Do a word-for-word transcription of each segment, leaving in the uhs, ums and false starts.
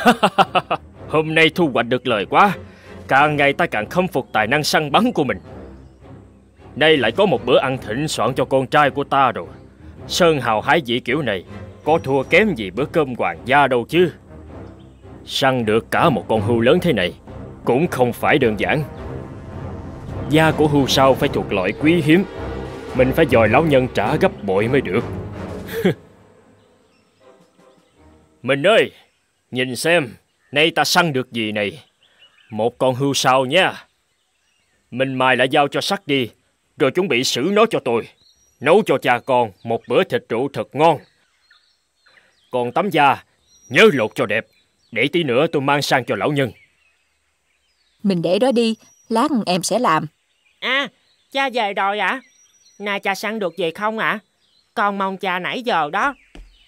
Hôm nay thu hoạch được lời quá. Càng ngày ta càng khâm phục tài năng săn bắn của mình. Nay lại có một bữa ăn thịnh soạn cho con trai của ta rồi. Sơn hào hải vị kiểu này có thua kém gì bữa cơm hoàng gia đâu chứ. Săn được cả một con hươu lớn thế này cũng không phải đơn giản. Da của hươu sao phải thuộc loại quý hiếm. Mình phải dòi lão nhân trả gấp bội mới được. Mình ơi, nhìn xem, nay ta săn được gì này. Một con hươu sao nha. Mình mài lại giao cho Sắc đi, rồi chuẩn bị xử nó cho tôi. Nấu cho cha con một bữa thịt rượu thật ngon. Còn tấm da, nhớ lột cho đẹp, để tí nữa tôi mang sang cho lão nhân. Mình để đó đi, lát em sẽ làm. À, cha về rồi ạ? À? Nay cha săn được gì không ạ? À? Con mong cha nãy giờ đó.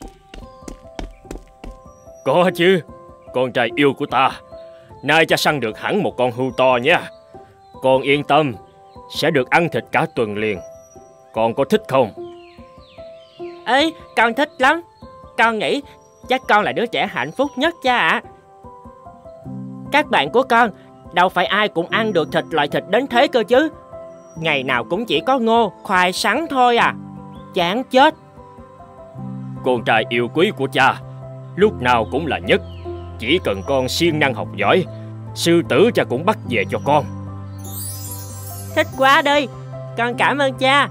Có chứ, con trai yêu của ta. Nay cha săn được hẳn một con hươu to nha. Con yên tâm, sẽ được ăn thịt cả tuần liền. Con có thích không? Ê, con thích lắm. Con nghĩ chắc con là đứa trẻ hạnh phúc nhất cha ạ. À. Các bạn của con, đâu phải ai cũng ăn được thịt loại thịt đến thế cơ chứ. Ngày nào cũng chỉ có ngô, khoai sắn thôi à. Chán chết. Con trai yêu quý của cha lúc nào cũng là nhất. Chỉ cần con siêng năng học giỏi, sư tử cha cũng bắt về cho con. Thích quá đi, con cảm ơn cha.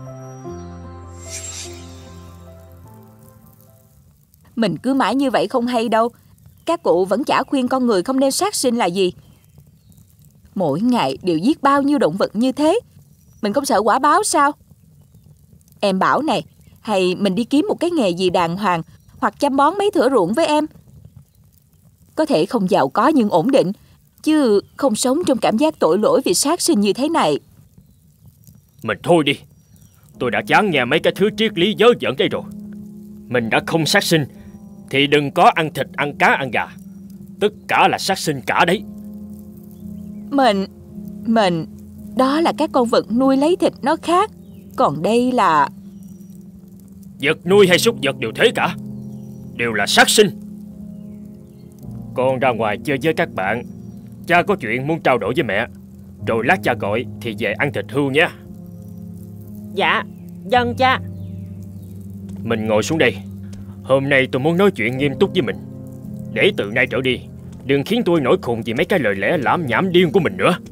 Mình cứ mãi như vậy không hay đâu. Các cụ vẫn chả khuyên con người không nên sát sinh là gì. Mỗi ngày đều giết bao nhiêu động vật như thế, mình không sợ quả báo sao? Em bảo này, hay mình đi kiếm một cái nghề gì đàng hoàng, hoặc chăm bón mấy thửa ruộng với em. Có thể không giàu có nhưng ổn định, chứ không sống trong cảm giác tội lỗi vì sát sinh như thế này. Mình thôi đi. Tôi đã chán nghe mấy cái thứ triết lý dớ dẫn đây rồi. Mình đã không sát sinh thì đừng có ăn thịt, ăn cá, ăn gà. Tất cả là sát sinh cả đấy. Mình... Mình... Đó là các con vật nuôi lấy thịt nó khác. Còn đây là... Vật nuôi hay súc vật đều thế cả. Đều là sát sinh. Con ra ngoài chơi với các bạn. Cha có chuyện muốn trao đổi với mẹ. Rồi lát cha gọi thì về ăn thịt hươu nha. Dạ, dân cha. Mình ngồi xuống đây. Hôm nay tôi muốn nói chuyện nghiêm túc với mình. Để từ nay trở đi đừng khiến tôi nổi khùng vì mấy cái lời lẽ lãm nhảm điên của mình nữa.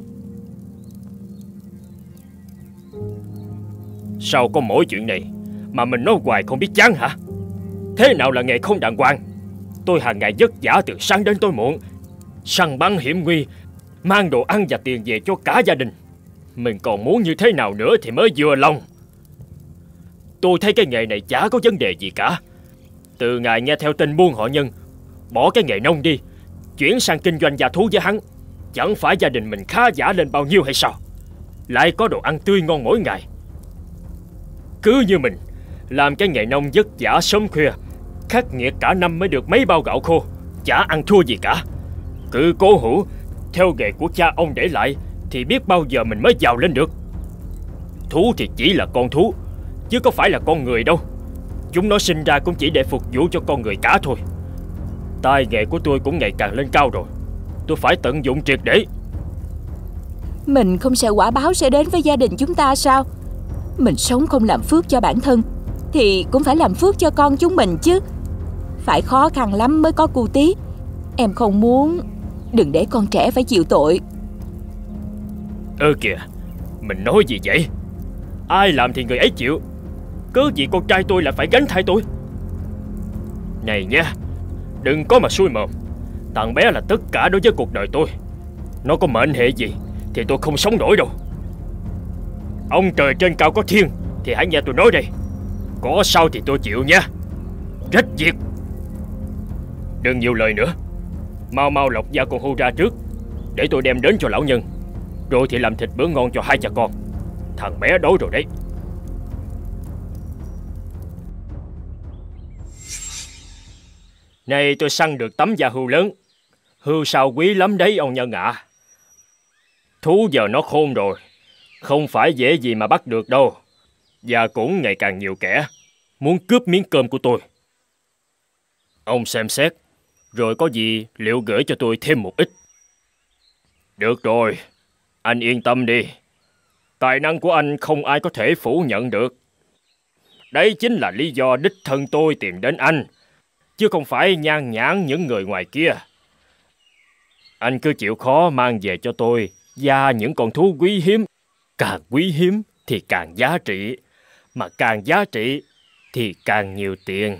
Sao có mỗi chuyện này mà mình nói hoài không biết chán hả? Thế nào là nghề không đàng hoàng? Tôi hàng ngày vất vả từ sáng đến tối muộn, săn bắn hiểm nguy, mang đồ ăn và tiền về cho cả gia đình. Mình còn muốn như thế nào nữa thì mới vừa lòng. Tôi thấy cái nghề này chả có vấn đề gì cả. Từ ngày nghe theo tin buôn họ Nhân bỏ cái nghề nông đi, chuyển sang kinh doanh gia thú với hắn, chẳng phải gia đình mình khá giả lên bao nhiêu hay sao? Lại có đồ ăn tươi ngon mỗi ngày. Cứ như mình làm cái nghề nông vất vả sớm khuya, khắc nghiệt cả năm mới được mấy bao gạo khô, chả ăn thua gì cả. Cứ cố hữu theo nghề của cha ông để lại thì biết bao giờ mình mới giàu lên được. Thú thì chỉ là con thú, chứ có phải là con người đâu. Chúng nó sinh ra cũng chỉ để phục vụ cho con người cả thôi. Tài nghệ của tôi cũng ngày càng lên cao rồi, tôi phải tận dụng triệt để. Mình không sợ quả báo sẽ đến với gia đình chúng ta sao? Mình sống không làm phước cho bản thân thì cũng phải làm phước cho con chúng mình chứ. Phải khó khăn lắm mới có cu tí. Em không muốn. Đừng để con trẻ phải chịu tội. Ơ kìa, mình nói gì vậy? Ai làm thì người ấy chịu. Cớ gì con trai tôi lại phải gánh thay tôi? Này nha, đừng có mà xui mồm. Thằng bé là tất cả đối với cuộc đời tôi. Nó có mệnh hệ gì thì tôi không sống nổi đâu. Ông trời trên cao có thiên thì hãy nghe tôi nói đây. Có sao thì tôi chịu nha. Rách việc. Đừng nhiều lời nữa. Mau mau lọc da con hươu ra trước, để tôi đem đến cho lão nhân. Rồi thì làm thịt bữa ngon cho hai cha con. Thằng bé đói rồi đấy. Này tôi săn được tấm da hươu lớn. Hươu sao quý lắm đấy ông Nhân ạ. À. Thú giờ nó khôn rồi, không phải dễ gì mà bắt được đâu. Và cũng ngày càng nhiều kẻ muốn cướp miếng cơm của tôi. Ông xem xét, Rồi có gì liệu gửi cho tôi thêm một ít. Được rồi, anh yên tâm đi. Tài năng của anh không ai có thể phủ nhận được. Đấy chính là lý do đích thân tôi tìm đến anh, chứ không phải nhan nhãn những người ngoài kia. Anh cứ chịu khó mang về cho tôi và những con thú quý hiếm. Càng quý hiếm thì càng giá trị, mà càng giá trị thì càng nhiều tiền.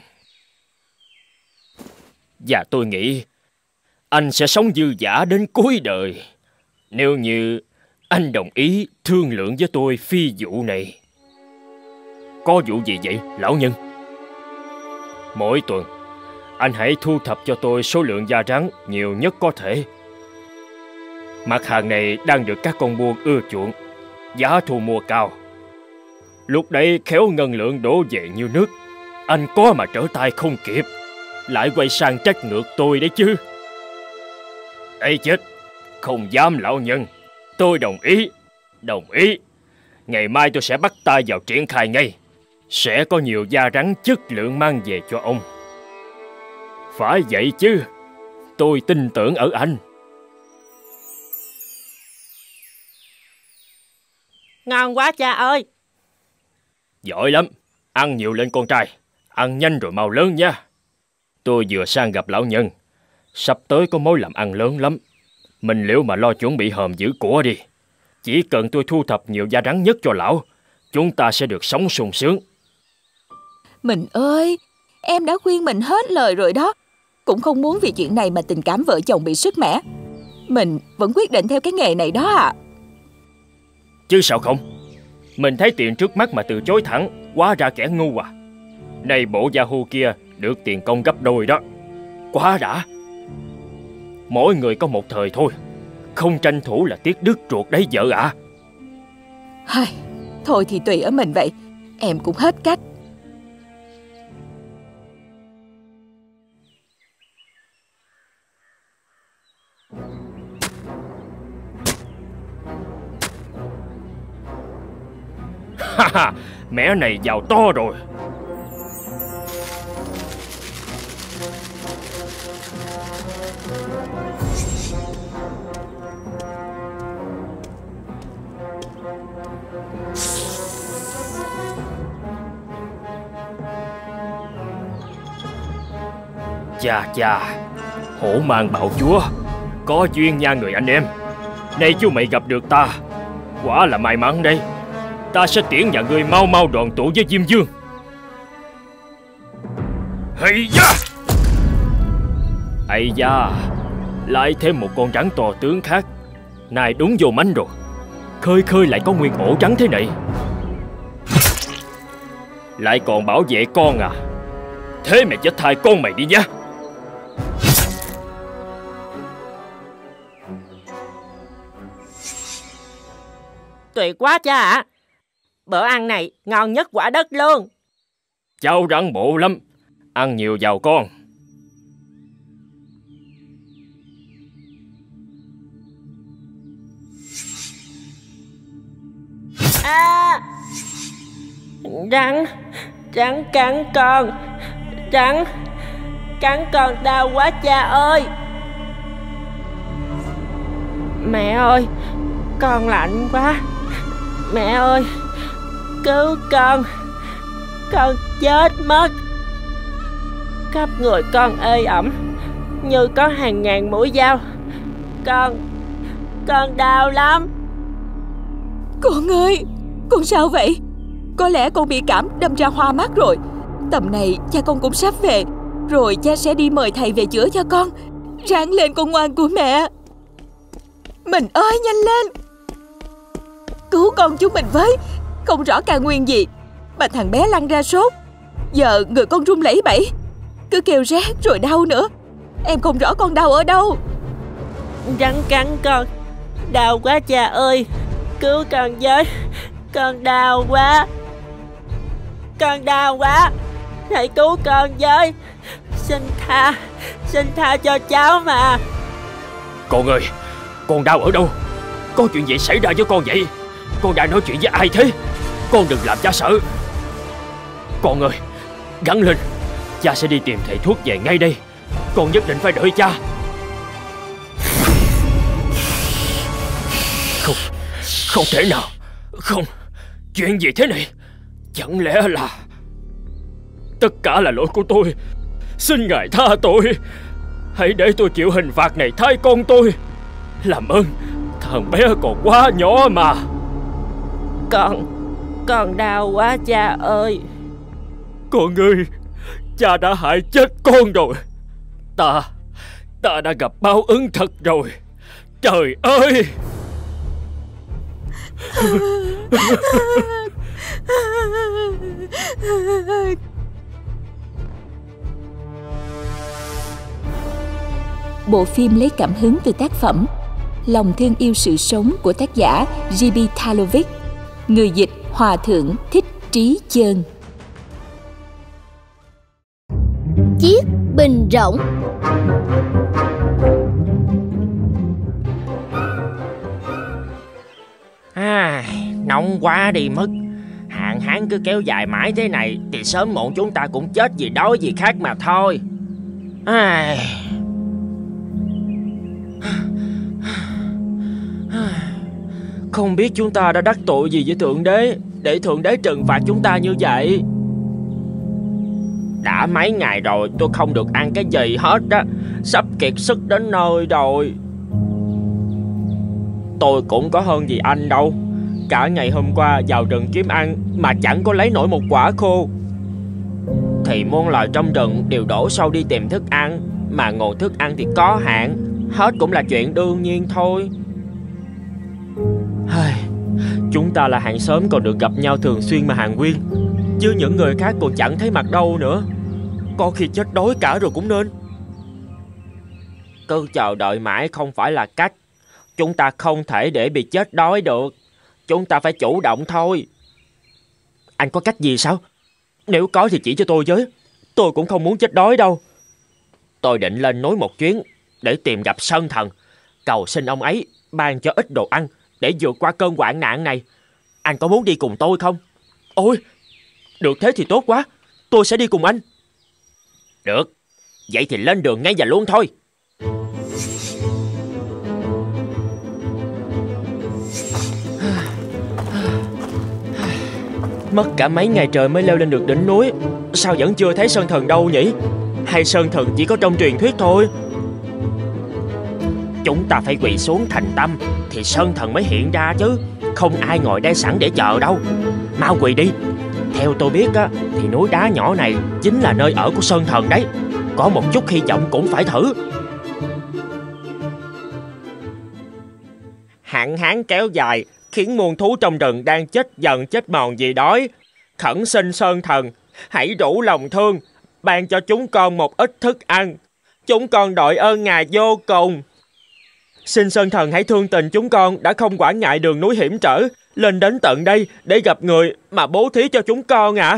Và tôi nghĩ anh sẽ sống dư dả đến cuối đời, nếu như anh đồng ý thương lượng với tôi phi vụ này. Có vụ gì vậy, lão nhân? Mỗi tuần, anh hãy thu thập cho tôi số lượng da rắn nhiều nhất có thể. Mặt hàng này đang được các con buôn ưa chuộng, giá thu mua cao. Lúc đấy khéo ngân lượng đổ về như nước, anh có mà trở tay không kịp, lại quay sang trách ngược tôi đấy chứ. Ê chết, không dám lão nhân. Tôi đồng ý, đồng ý. Ngày mai tôi sẽ bắt tay vào triển khai ngay. Sẽ có nhiều da rắn chất lượng mang về cho ông. Phải vậy chứ, tôi tin tưởng ở anh. Ngon quá cha ơi. Giỏi lắm, ăn nhiều lên con trai. Ăn nhanh rồi mau lớn nha. Tôi vừa sang gặp lão nhân. Sắp tới có mối làm ăn lớn lắm. Mình liệu mà lo chuẩn bị hòm giữ của đi. Chỉ cần tôi thu thập nhiều da rắn nhất cho lão, chúng ta sẽ được sống sung sướng. Mình ơi, em đã khuyên mình hết lời rồi đó. Cũng không muốn vì chuyện này mà tình cảm vợ chồng bị sứt mẻ. Mình vẫn quyết định theo cái nghề này đó à. Chứ sao không? Mình thấy tiền trước mắt mà từ chối thẳng, quá ra kẻ ngu à. Này bộ Yahoo kia được tiền công gấp đôi đó. Quá đã. Mỗi người có một thời thôi, không tranh thủ là tiếc đứt ruột đấy vợ ạ. À. Thôi thì tùy ở mình vậy. Em cũng hết cách. Ha ha, mẹ này giàu to rồi. Chà chà, hổ mang bạo chúa, có duyên nha người anh em. Nay chú mày gặp được ta, quả là may mắn đây. Ta sẽ tiễn nhà ngươi mau mau đoàn tụ với Diêm Vương. Hay da! Ây da, lại thêm một con rắn to tướng khác. Này đúng vô mánh rồi. Khơi khơi lại có nguyên ổ rắn thế này. Lại còn bảo vệ con à? Thế mày chết thai con mày đi nha. Tuyệt quá cha ạ. À. Bữa ăn này ngon nhất quả đất luôn. Cháu rắn bộ lắm. Ăn nhiều vào con. À, rắn, rắn cắn con. Rắn cắn con đau quá cha ơi. Mẹ ơi, con lạnh quá. Mẹ ơi, cứu con. Con chết mất. Khắp người con ê ẩm như có hàng ngàn mũi dao. Con, con đau lắm. Con ơi, con sao vậy? Có lẽ con bị cảm đâm ra hoa mắt rồi. Tầm này cha con cũng sắp về. Rồi cha sẽ đi mời thầy về chữa cho con. Ráng lên con ngoan của mẹ. Mình ơi, nhanh lên. Cứu con chúng mình với. Không rõ căn nguyên gì mà thằng bé lăn ra sốt. Giờ người con run lẩy bẩy, cứ kêu rát rồi đau nữa. Em không rõ con đau ở đâu. Rắn cắn con đau quá cha ơi. Cứu con với. Con đau quá. Con đau quá. Thầy cứu con với. Xin tha. Xin tha cho cháu mà. Con ơi, con đau ở đâu? Có chuyện gì xảy ra với con vậy? Con đang nói chuyện với ai thế? Con đừng làm cha sợ. Con ơi, gắng lên. Cha sẽ đi tìm thầy thuốc về ngay đây. Con nhất định phải đợi cha. Không, không thể nào. Không, chuyện gì thế này? Chẳng lẽ là... Tất cả là lỗi của tôi. Xin ngài tha tôi. Hãy để tôi chịu hình phạt này thay con tôi. Làm ơn, thằng bé còn quá nhỏ mà. Con, con đau quá cha ơi. Con ơi, cha đã hại chết con rồi. Ta, ta đã gặp báo ứng thật rồi. Trời ơi! Bộ phim lấy cảm hứng từ tác phẩm Lòng thương yêu sự sống của tác giả gi bê Talovic, người dịch Hòa thượng Thích Trí Chơn. Chiếc bình rỗng. À, nóng quá đi mất. Hạn hán cứ kéo dài mãi thế này thì sớm muộn chúng ta cũng chết vì đói vì khát mà thôi. À... Không biết chúng ta đã đắc tội gì với Thượng Đế để Thượng Đế trừng phạt chúng ta như vậy. Đã mấy ngày rồi tôi không được ăn cái gì hết á. Sắp kiệt sức đến nơi rồi. Tôi cũng có hơn gì anh đâu. Cả ngày hôm qua vào rừng kiếm ăn mà chẳng có lấy nổi một quả khô. Thì muôn loài trong rừng đều đổ xô đi tìm thức ăn, mà nguồn thức ăn thì có hạn. Hết cũng là chuyện đương nhiên thôi. Chúng ta là hàng xóm còn được gặp nhau thường xuyên mà Hàn Nguyên, chứ những người khác còn chẳng thấy mặt đâu nữa. Có khi chết đói cả rồi cũng nên. Cứ chờ đợi mãi không phải là cách. Chúng ta không thể để bị chết đói được. Chúng ta phải chủ động thôi. Anh có cách gì sao? Nếu có thì chỉ cho tôi với. Tôi cũng không muốn chết đói đâu. Tôi định lên núi một chuyến để tìm gặp Sơn Thần, cầu xin ông ấy ban cho ít đồ ăn để vượt qua cơn hoạn nạn này. Anh có muốn đi cùng tôi không? Ôi, được thế thì tốt quá. Tôi sẽ đi cùng anh. Được, vậy thì lên đường ngay và luôn thôi. Mất cả mấy ngày trời mới leo lên được đỉnh núi. Sao vẫn chưa thấy Sơn Thần đâu nhỉ? Hay Sơn Thần chỉ có trong truyền thuyết thôi? Chúng ta phải quỳ xuống thành tâm thì Sơn Thần mới hiện ra chứ. Không ai ngồi đây sẵn để chờ đâu. Mau quỳ đi. Theo tôi biết á, thì núi đá nhỏ này chính là nơi ở của Sơn Thần đấy. Có một chút hy vọng cũng phải thử. Hạn hán kéo dài khiến muôn thú trong rừng đang chết dần chết mòn vì đói. Khẩn xin Sơn Thần hãy đủ lòng thương, ban cho chúng con một ít thức ăn. Chúng con đội ơn ngài vô cùng. Xin Sơn Thần hãy thương tình chúng con đã không quản ngại đường núi hiểm trở, lên đến tận đây để gặp người mà bố thí cho chúng con ạ.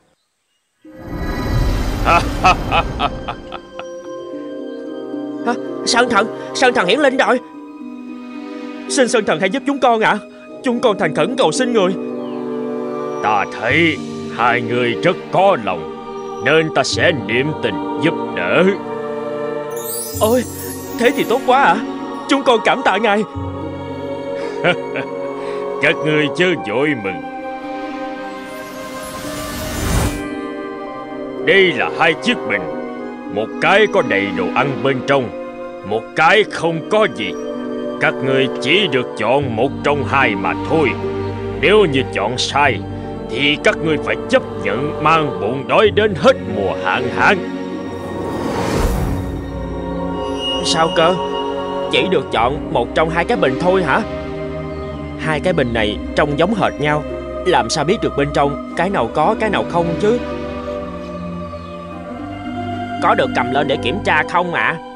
À? À, Sơn Thần, Sơn Thần hiển linh rồi. Xin Sơn Thần hãy giúp chúng con ạ. À. Chúng con thành khẩn cầu xin người. Ta thấy hai người rất có lòng, nên ta sẽ niệm tình giúp đỡ. Ôi, thế thì tốt quá ạ. À. Chúng con cảm tạ ngài. Các ngươi chớ vội mừng. Đây là hai chiếc bình. Một cái có đầy đồ ăn bên trong, một cái không có gì. Các ngươi chỉ được chọn một trong hai mà thôi. Nếu như chọn sai thì các ngươi phải chấp nhận mang bụng đói đến hết mùa hạn hán. Sao cơ? Chỉ được chọn một trong hai cái bình thôi hả? Hai cái bình này trông giống hệt nhau, làm sao biết được bên trong cái nào có cái nào không chứ? Có được cầm lên để kiểm tra không ạ? À?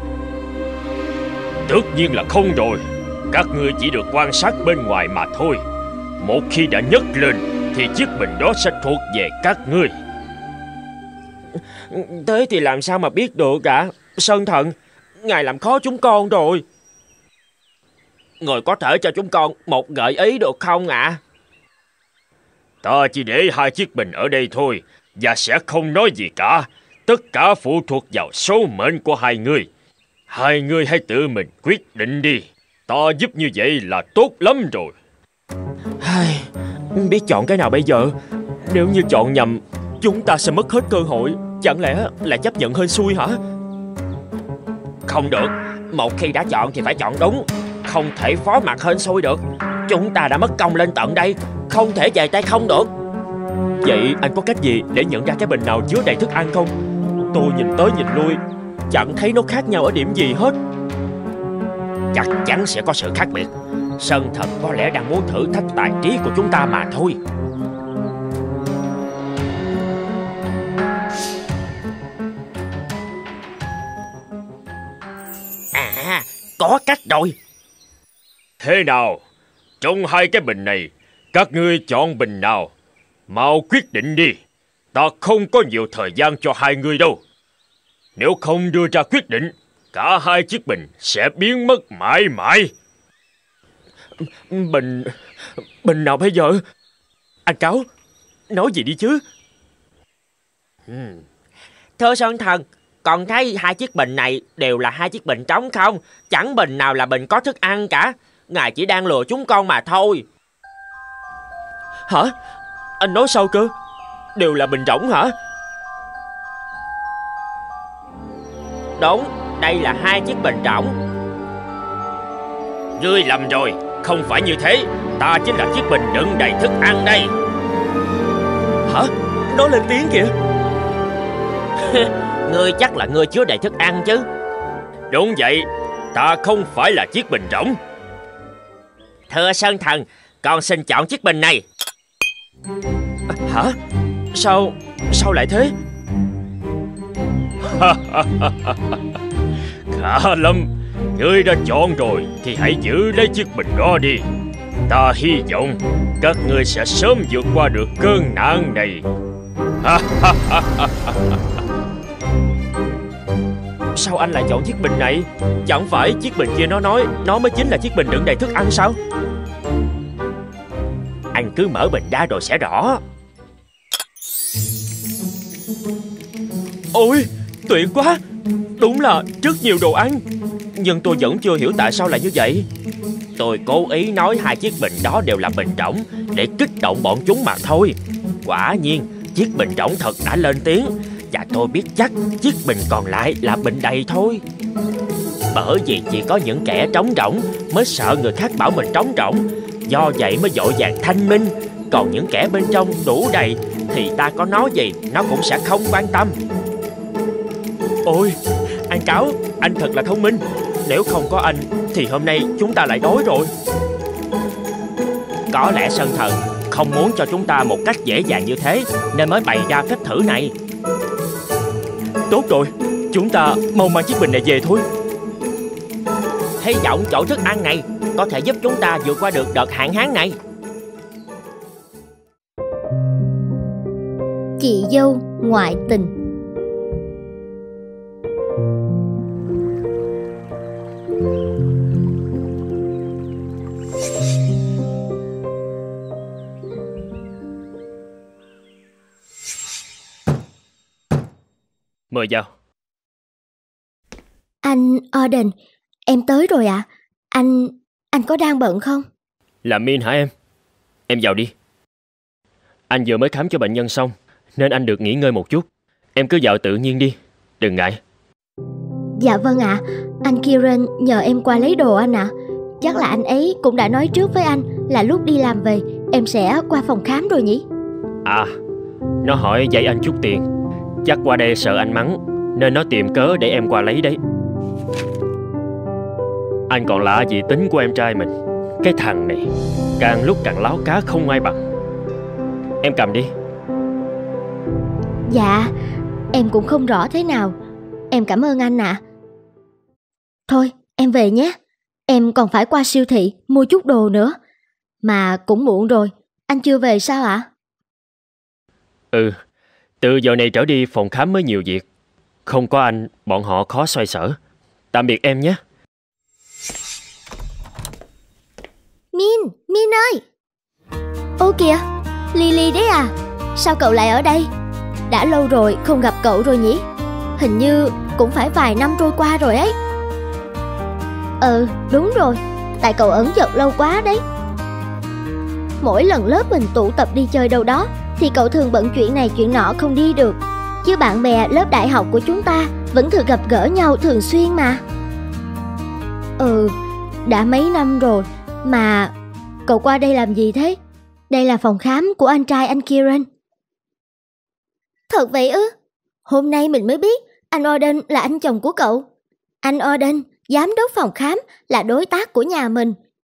Tất nhiên là không rồi. Các ngươi chỉ được quan sát bên ngoài mà thôi. Một khi đã nhấc lên thì chiếc bình đó sẽ thuộc về các ngươi. Thế thì làm sao mà biết được ạ? À? Sơn Thần, ngài làm khó chúng con rồi. Người có thể cho chúng con một gợi ý được không ạ? À? Ta chỉ để hai chiếc bình ở đây thôi, và sẽ không nói gì cả. tất cả phụ thuộc vào số mệnh của hai người. Hai người hãy tự mình quyết định đi. Ta giúp như vậy là tốt lắm rồi. Ai, biết chọn cái nào bây giờ? Nếu như chọn nhầm, chúng ta sẽ mất hết cơ hội. Chẳng lẽ lại chấp nhận hên xui hả? Không được, một khi đã chọn thì phải chọn đúng, không thể phó mặc hên xui được. Chúng ta đã mất công lên tận đây, không thể về tay không được. Vậy anh có cách gì để nhận ra cái bình nào chứa đầy thức ăn không? Tôi nhìn tới nhìn lui, chẳng thấy nó khác nhau ở điểm gì hết. Chắc chắn sẽ có sự khác biệt. Sơn Thần có lẽ đang muốn thử thách tài trí của chúng ta mà thôi. À, có cách rồi. Thế nào? Trong hai cái bình này, các ngươi chọn bình nào? Mau quyết định đi. Ta không có nhiều thời gian cho hai người đâu. Nếu không đưa ra quyết định, cả hai chiếc bình sẽ biến mất mãi mãi. Bình... Bình nào bây giờ? Anh Cáo, nói gì đi chứ? Hmm. Thưa Sơn Thần, còn thấy hai chiếc bình này đều là hai chiếc bình trống không? Chẳng bình nào là bình có thức ăn cả. Ngài chỉ đang lừa chúng con mà thôi. Hả? Anh nói sao cơ? Đều là bình rỗng hả? Đúng, đây là hai chiếc bình rỗng. Ngươi lầm rồi, không phải như thế. Ta chính là chiếc bình đựng đầy thức ăn đây. Hả? Nó lên tiếng kìa. Ngươi chắc là ngươi chứa đầy thức ăn chứ? Đúng vậy, ta không phải là chiếc bình rỗng. Thưa Sơn Thần, con xin chọn chiếc bình này. Hả? Sao... sao lại thế? Khá lắm. Ngươi đã chọn rồi thì hãy giữ lấy chiếc bình đó đi. Ta hy vọng các ngươi sẽ sớm vượt qua được cơn nạn này. Sao anh lại chọn chiếc bình này? Chẳng phải chiếc bình kia nó nói nó mới chính là chiếc bình đựng đầy thức ăn sao? Anh cứ mở bình ra rồi sẽ rõ. Ôi, tuyệt quá! Đúng là rất nhiều đồ ăn. Nhưng tôi vẫn chưa hiểu tại sao lại như vậy. Tôi cố ý nói hai chiếc bình đó đều là bình rỗng để kích động bọn chúng mà thôi. Quả nhiên, chiếc bình rỗng thật đã lên tiếng. Và tôi biết chắc chiếc bình còn lại là bình đầy thôi. Bởi vì chỉ có những kẻ trống rỗng mới sợ người khác bảo mình trống rỗng, do vậy mới vội vàng thanh minh. Còn những kẻ bên trong đủ đầy thì ta có nói gì nó cũng sẽ không quan tâm. Ôi, anh Cáo, anh thật là thông minh. Nếu không có anh thì hôm nay chúng ta lại đói rồi. Có lẽ Sơn Thần không muốn cho chúng ta một cách dễ dàng như thế nên mới bày ra phép thử này. Tốt rồi, chúng ta mau mang chiếc bình này về thôi. Hy vọng chỗ thức ăn này có thể giúp chúng ta vượt qua được đợt hạn hán này. Chị dâu ngoại tình. Mời vào. Anh Auden, em tới rồi ạ. À? Anh... anh có đang bận không? Là Min hả em? Em vào đi. Anh vừa mới khám cho bệnh nhân xong nên anh được nghỉ ngơi một chút. Em cứ vào tự nhiên đi, đừng ngại. Dạ vâng ạ. À. Anh Kieran nhờ em qua lấy đồ anh ạ. À. Chắc là anh ấy cũng đã nói trước với anh là lúc đi làm về em sẽ qua phòng khám rồi nhỉ? À, nó hỏi dạy anh chút tiền. Chắc qua đây sợ anh mắng nên nó tìm cớ để em qua lấy đấy. Anh còn lạ gì tính của em trai mình. Cái thằng này càng lúc càng láo cá không ai bằng. Em cầm đi. Dạ, em cũng không rõ thế nào. Em cảm ơn anh ạ. À. Thôi, em về nhé. Em còn phải qua siêu thị mua chút đồ nữa. Mà cũng muộn rồi. Anh chưa về sao ạ? À? Ừ, từ giờ này trở đi phòng khám mới nhiều việc. Không có anh, bọn họ khó xoay sở. Tạm biệt em nhé. Min, Min ơi! Ô kìa, Lily đấy à? Sao cậu lại ở đây? Đã lâu rồi không gặp cậu rồi nhỉ? Hình như cũng phải vài năm trôi qua rồi ấy. Ừ, đúng rồi, tại cậu ẩn giật lâu quá đấy. Mỗi lần lớp mình tụ tập đi chơi đâu đó thì cậu thường bận chuyện này chuyện nọ không đi được. Chứ bạn bè lớp đại học của chúng ta vẫn thường gặp gỡ nhau thường xuyên mà. Ừ, đã mấy năm rồi. Mà cậu qua đây làm gì thế? Đây là phòng khám của anh trai anh Kieran. Thật vậy ư? Hôm nay mình mới biết anh Auden là anh chồng của cậu. Anh Auden, giám đốc phòng khám, là đối tác của nhà mình.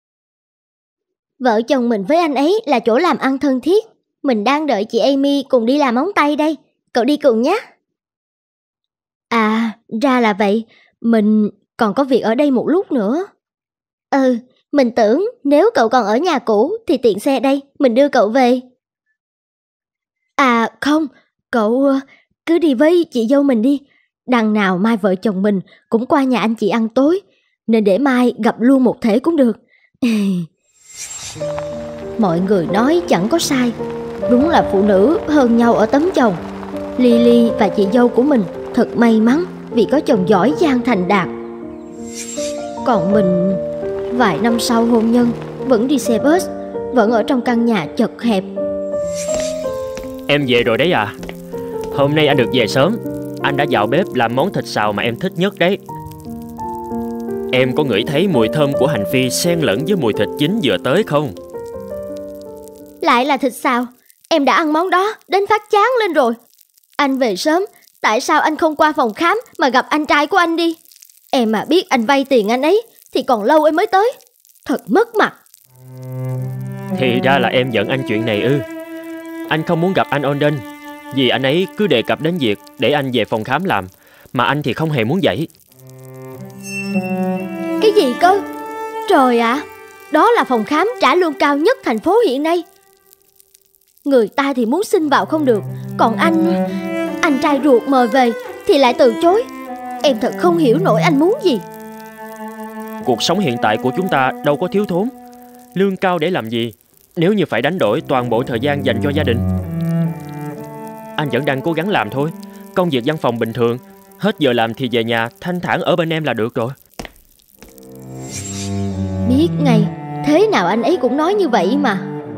Vợ chồng mình với anh ấy là chỗ làm ăn thân thiết. Mình đang đợi chị Amy cùng đi làm móng tay đây. Cậu đi cùng nhé. À, ra là vậy. Mình còn có việc ở đây một lúc nữa. Ừ, mình tưởng nếu cậu còn ở nhà cũ thì tiện xe đây, mình đưa cậu về. À không, cậu cứ đi với chị dâu mình đi. Đằng nào mai vợ chồng mình cũng qua nhà anh chị ăn tối, nên để mai gặp luôn một thể cũng được. Mọi người nói chẳng có sai. Đúng là phụ nữ hơn nhau ở tấm chồng. Lily và chị dâu của mình thật may mắn vì có chồng giỏi giang thành đạt. Còn mình, vài năm sau hôn nhân, vẫn đi xe bus, vẫn ở trong căn nhà chật hẹp. Em về rồi đấy à? Hôm nay anh được về sớm. Anh đã vào bếp làm món thịt xào mà em thích nhất đấy. Em có ngửi thấy mùi thơm của hành phi xen lẫn với mùi thịt chín vừa tới không? Lại là thịt xào. Em đã ăn món đó đến phát chán lên rồi. Anh về sớm, tại sao anh không qua phòng khám mà gặp anh trai của anh đi? Em mà biết anh vay tiền anh ấy thì còn lâu em mới tới. Thật mất mặt. Thì ra là em giận anh chuyện này ư? Anh không muốn gặp anh Auden vì anh ấy cứ đề cập đến việc để anh về phòng khám làm, mà anh thì không hề muốn vậy. Cái gì cơ? Trời ạ, à, đó là phòng khám trả lương cao nhất thành phố hiện nay. Người ta thì muốn xin vào không được, còn anh, anh trai ruột mời về thì lại từ chối. Em thật không hiểu nổi anh muốn gì. Cuộc sống hiện tại của chúng ta đâu có thiếu thốn. Lương cao để làm gì nếu như phải đánh đổi toàn bộ thời gian dành cho gia đình? Anh vẫn đang cố gắng làm thôi. Công việc văn phòng bình thường. Hết giờ làm thì về nhà thanh thản ở bên em là được rồi. Biết ngay, thế nào anh ấy cũng nói như vậy mà.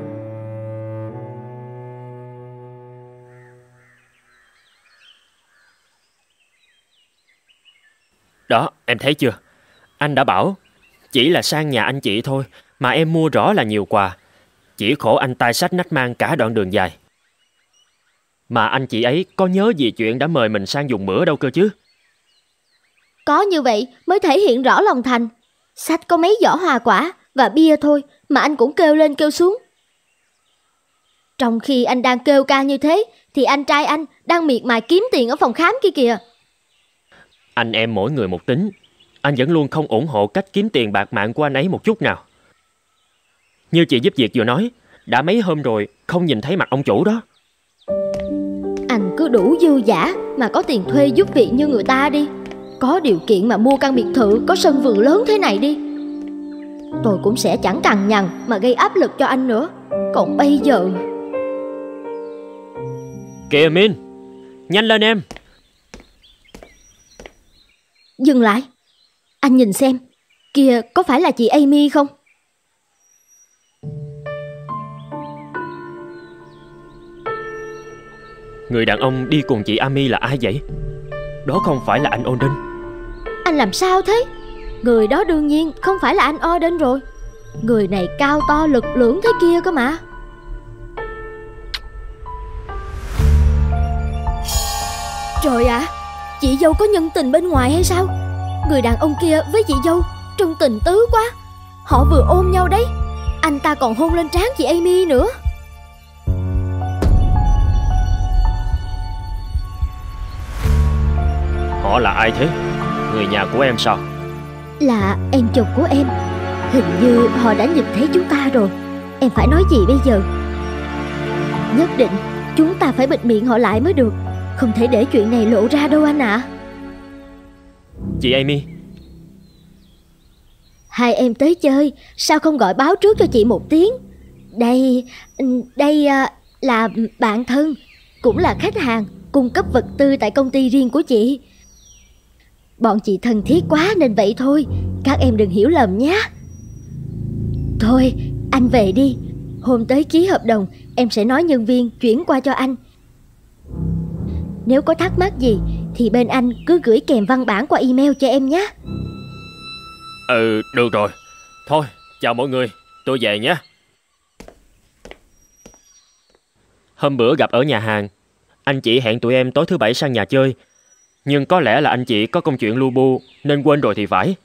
Đó, em thấy chưa? Anh đã bảo chỉ là sang nhà anh chị thôi mà em mua rõ là nhiều quà. Chỉ khổ anh tay xách nách mang cả đoạn đường dài. Mà anh chị ấy có nhớ gì chuyện đã mời mình sang dùng bữa đâu cơ chứ? Có như vậy mới thể hiện rõ lòng thành. Xách có mấy giỏ hoa quả và bia thôi mà anh cũng kêu lên kêu xuống. Trong khi anh đang kêu ca như thế thì anh trai anh đang miệt mài kiếm tiền ở phòng khám kia kìa. Anh em mỗi người một tính. Anh vẫn luôn không ủng hộ cách kiếm tiền bạc mạng của anh ấy một chút nào. Như chị giúp việc vừa nói, đã mấy hôm rồi không nhìn thấy mặt ông chủ đó. Anh cứ đủ dư dả mà có tiền thuê giúp việc như người ta đi. Có điều kiện mà mua căn biệt thự có sân vườn lớn thế này đi. Tôi cũng sẽ chẳng cằn nhằn mà gây áp lực cho anh nữa. Còn bây giờ... Kìa Min, nhanh lên em. Dừng lại. Anh nhìn xem, kìa có phải là chị Amy không? Người đàn ông đi cùng chị Amy là ai vậy? Đó không phải là anh Auden. Anh làm sao thế? Người đó đương nhiên không phải là anh Auden rồi. Người này cao to lực lưỡng thế kia cơ mà. Trời ạ, à, chị dâu có nhân tình bên ngoài hay sao? Người đàn ông kia với chị dâu trông tình tứ quá. Họ vừa ôm nhau đấy. Anh ta còn hôn lên trán chị Amy nữa. Họ là ai thế? Người nhà của em sao? Là em chồng của em. Hình như họ đã nhìn thấy chúng ta rồi. Em phải nói gì bây giờ? Nhất định chúng ta phải bịt miệng họ lại mới được. Không thể để chuyện này lộ ra đâu anh ạ. À. Chị Amy. Hai em tới chơi, sao không gọi báo trước cho chị một tiếng? Đây, đây là bạn thân, cũng là khách hàng, cung cấp vật tư tại công ty riêng của chị. Bọn chị thân thiết quá nên vậy thôi, các em đừng hiểu lầm nhé. Thôi, anh về đi. Hôm tới ký hợp đồng, em sẽ nói nhân viên chuyển qua cho anh. Nếu có thắc mắc gì thì bên anh cứ gửi kèm văn bản qua email cho em nhé. Ừ, được rồi. Thôi, chào mọi người, tôi về nhé. Hôm bữa gặp ở nhà hàng, anh chị hẹn tụi em tối thứ bảy sang nhà chơi. Nhưng có lẽ là anh chị có công chuyện lu bu nên quên rồi thì phải.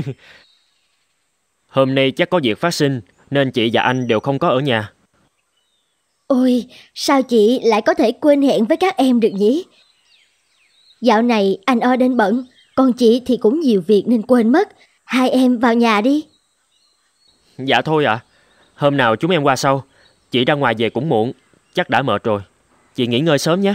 Hôm nay chắc có việc phát sinh nên chị và anh đều không có ở nhà. Ôi, sao chị lại có thể quên hẹn với các em được nhỉ? Dạo này anh Auden bận, còn chị thì cũng nhiều việc nên quên mất. Hai em vào nhà đi. Dạ thôi ạ. À. Hôm nào chúng em qua sau. Chị ra ngoài về cũng muộn, chắc đã mệt rồi. Chị nghỉ ngơi sớm nhé.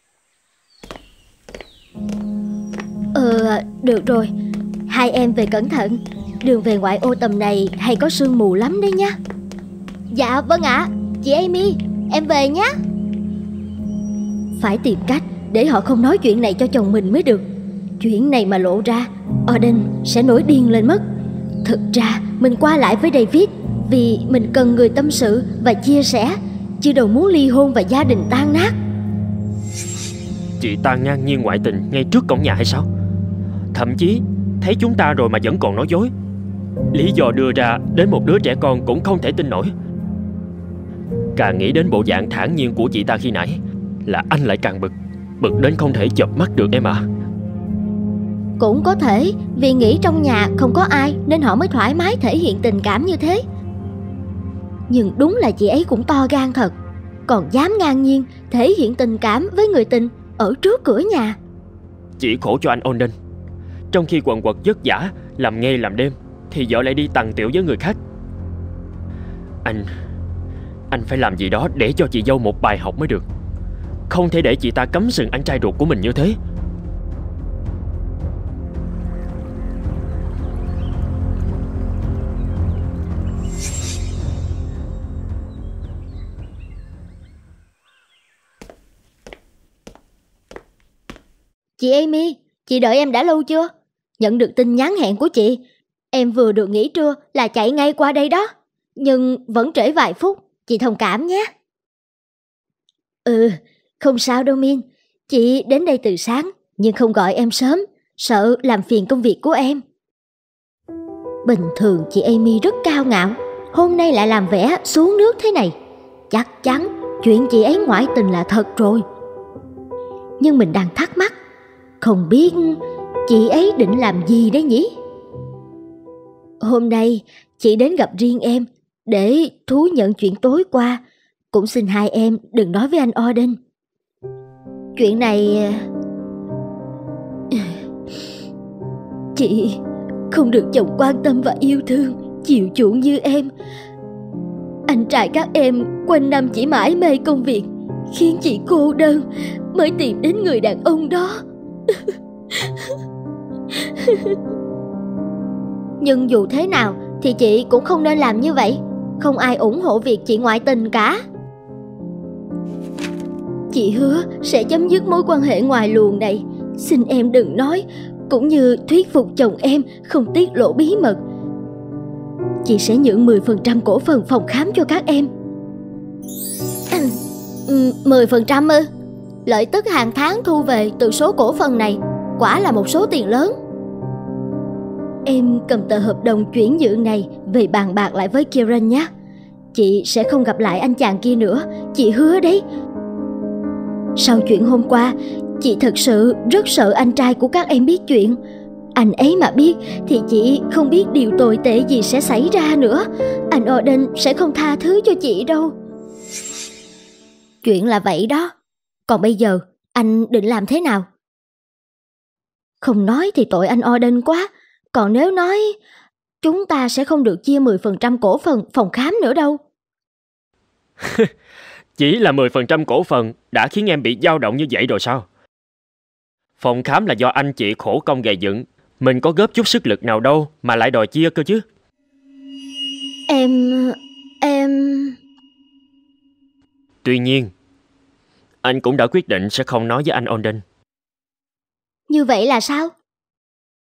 Ờ, được rồi. Hai em về cẩn thận. Đường về ngoại ô tầm này hay có sương mù lắm đấy nhá. Dạ vâng ạ. À. Chị Amy, em về nhé. Phải tìm cách để họ không nói chuyện này cho chồng mình mới được. Chuyện này mà lộ ra, Auden sẽ nổi điên lên mất. Thực ra mình qua lại với David vì mình cần người tâm sự và chia sẻ, chứ đâu muốn ly hôn và gia đình tan nát. Chị ta ngang nhiên ngoại tình ngay trước cổng nhà hay sao? Thậm chí thấy chúng ta rồi mà vẫn còn nói dối. Lý do đưa ra đến một đứa trẻ con cũng không thể tin nổi. Càng nghĩ đến bộ dạng thản nhiên của chị ta khi nãy là anh lại càng bực. Bực đến không thể chợp mắt được em ạ. À. Cũng có thể vì nghĩ trong nhà không có ai nên họ mới thoải mái thể hiện tình cảm như thế. Nhưng đúng là chị ấy cũng to gan thật, còn dám ngang nhiên thể hiện tình cảm với người tình ở trước cửa nhà. Chỉ khổ cho anh Auden. Trong khi quần quật vất vả làm ngày làm đêm thì vợ lại đi tằng tiểu với người khác. Anh Anh phải làm gì đó để cho chị dâu một bài học mới được. Không thể để chị ta cấm sừng anh trai ruột của mình như thế. Chị Amy, chị đợi em đã lâu chưa? Nhận được tin nhắn hẹn của chị. Em vừa được nghỉ trưa là chạy ngay qua đây đó. Nhưng vẫn trễ vài phút, chị thông cảm nhé. Ừ, không sao đâu Min. Chị đến đây từ sáng nhưng không gọi em sớm, sợ làm phiền công việc của em. Bình thường chị Amy rất cao ngạo, hôm nay lại làm vẻ xuống nước thế này. Chắc chắn chuyện chị ấy ngoại tình là thật rồi. Nhưng mình đang thắc mắc, không biết chị ấy định làm gì đấy nhỉ? Hôm nay chị đến gặp riêng em để thú nhận chuyện tối qua. Cũng xin hai em đừng nói với anh Auden. Chuyện này chị không được chồng quan tâm và yêu thương, chiều chuộng như em. Anh trai các em quanh năm chỉ mải mê công việc, khiến chị cô đơn mới tìm đến người đàn ông đó. Nhưng dù thế nào thì chị cũng không nên làm như vậy. Không ai ủng hộ việc chị ngoại tình cả. Chị hứa sẽ chấm dứt mối quan hệ ngoài luồng này. Xin em đừng nói, cũng như thuyết phục chồng em không tiết lộ bí mật. Chị sẽ nhượng mười phần trăm cổ phần phòng khám cho các em. mười phần trăm ư? Lợi tức hàng tháng thu về từ số cổ phần này quả là một số tiền lớn. Em cầm tờ hợp đồng chuyển nhượng này về bàn bạc lại với Kieran nhé. Chị sẽ không gặp lại anh chàng kia nữa, chị hứa đấy. Sau chuyện hôm qua, chị thật sự rất sợ anh trai của các em biết chuyện. Anh ấy mà biết thì chị không biết điều tồi tệ gì sẽ xảy ra nữa. Anh Auden sẽ không tha thứ cho chị đâu. Chuyện là vậy đó. Còn bây giờ anh định làm thế nào? Không nói thì tội anh Auden quá. Còn nếu nói, chúng ta sẽ không được chia mười phần trăm cổ phần phòng khám nữa đâu. Chỉ là mười phần trăm cổ phần đã khiến em bị dao động như vậy rồi sao? Phòng khám là do anh chị khổ công gầy dựng. Mình có góp chút sức lực nào đâu mà lại đòi chia cơ chứ. Em... em... Tuy nhiên, anh cũng đã quyết định sẽ không nói với anh Auden. Như vậy là sao?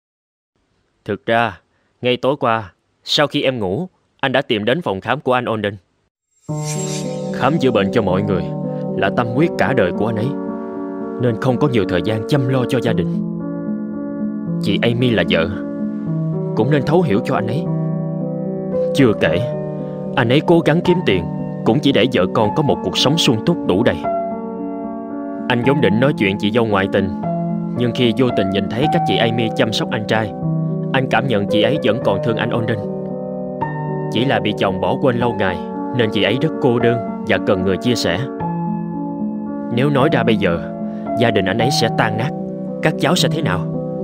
Thực ra, ngay tối qua, sau khi em ngủ, anh đã tìm đến phòng khám của anh Alden. Khám chữa bệnh cho mọi người là tâm huyết cả đời của anh ấy, nên không có nhiều thời gian chăm lo cho gia đình. Chị Amy là vợ, cũng nên thấu hiểu cho anh ấy. Chưa kể, anh ấy cố gắng kiếm tiền cũng chỉ để vợ con có một cuộc sống sung túc đủ đầy. Anh vốn định nói chuyện chị dâu ngoại tình, nhưng khi vô tình nhìn thấy cách chị Amy chăm sóc anh trai, anh cảm nhận chị ấy vẫn còn thương anh Alden. Chỉ là bị chồng bỏ quên lâu ngày, nên chị ấy rất cô đơn và cần người chia sẻ. Nếu nói ra bây giờ, gia đình anh ấy sẽ tan nát. Các cháu sẽ thế nào?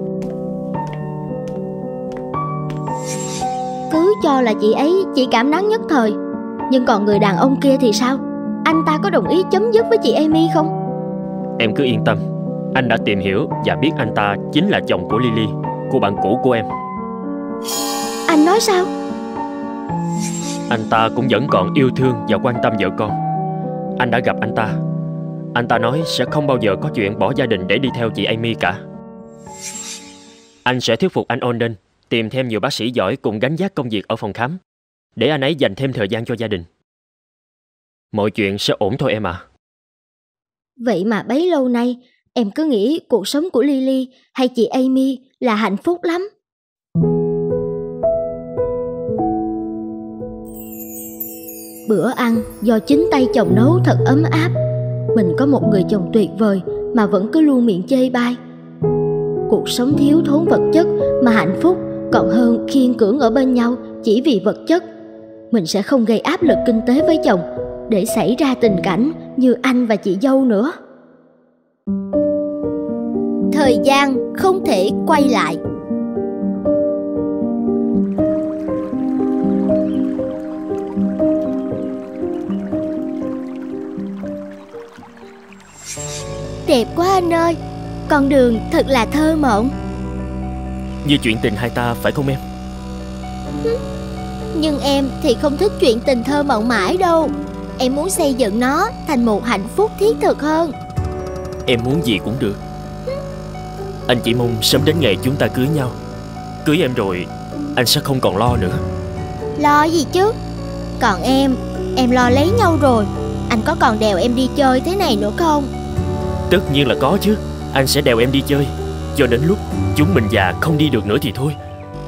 Cứ cho là chị ấy chỉ cảm nắng nhất thời, nhưng còn người đàn ông kia thì sao? Anh ta có đồng ý chấm dứt với chị Amy không? Em cứ yên tâm, anh đã tìm hiểu và biết anh ta chính là chồng của Lily, cô bạn cũ của em. Anh nói sao? Anh ta cũng vẫn còn yêu thương và quan tâm vợ con. Anh đã gặp anh ta. Anh ta nói sẽ không bao giờ có chuyện bỏ gia đình để đi theo chị Amy cả. Anh sẽ thuyết phục anh Alden tìm thêm nhiều bác sĩ giỏi cùng gánh vác công việc ở phòng khám, để anh ấy dành thêm thời gian cho gia đình. Mọi chuyện sẽ ổn thôi em à. Vậy mà bấy lâu nay em cứ nghĩ cuộc sống của Lily hay chị Amy là hạnh phúc lắm. Bữa ăn do chính tay chồng nấu thật ấm áp. Mình có một người chồng tuyệt vời mà vẫn cứ luôn miệng chê bai. Cuộc sống thiếu thốn vật chất mà hạnh phúc còn hơn khiên cưỡng ở bên nhau chỉ vì vật chất. Mình sẽ không gây áp lực kinh tế với chồng để xảy ra tình cảnh như anh và chị dâu nữa. Thời gian không thể quay lại. Đẹp quá anh ơi, con đường thật là thơ mộng. Như chuyện tình hai ta phải không em? Nhưng em thì không thích chuyện tình thơ mộng mãi đâu. Em muốn xây dựng nó thành một hạnh phúc thiết thực hơn. Em muốn gì cũng được. Anh chỉ mong sớm đến ngày chúng ta cưới nhau. Cưới em rồi, anh sẽ không còn lo nữa. Lo gì chứ? Còn em, em lo lấy nhau rồi. Anh có còn đèo em đi chơi thế này nữa không? Tất nhiên là có chứ. Anh sẽ đèo em đi chơi, cho đến lúc chúng mình già không đi được nữa thì thôi.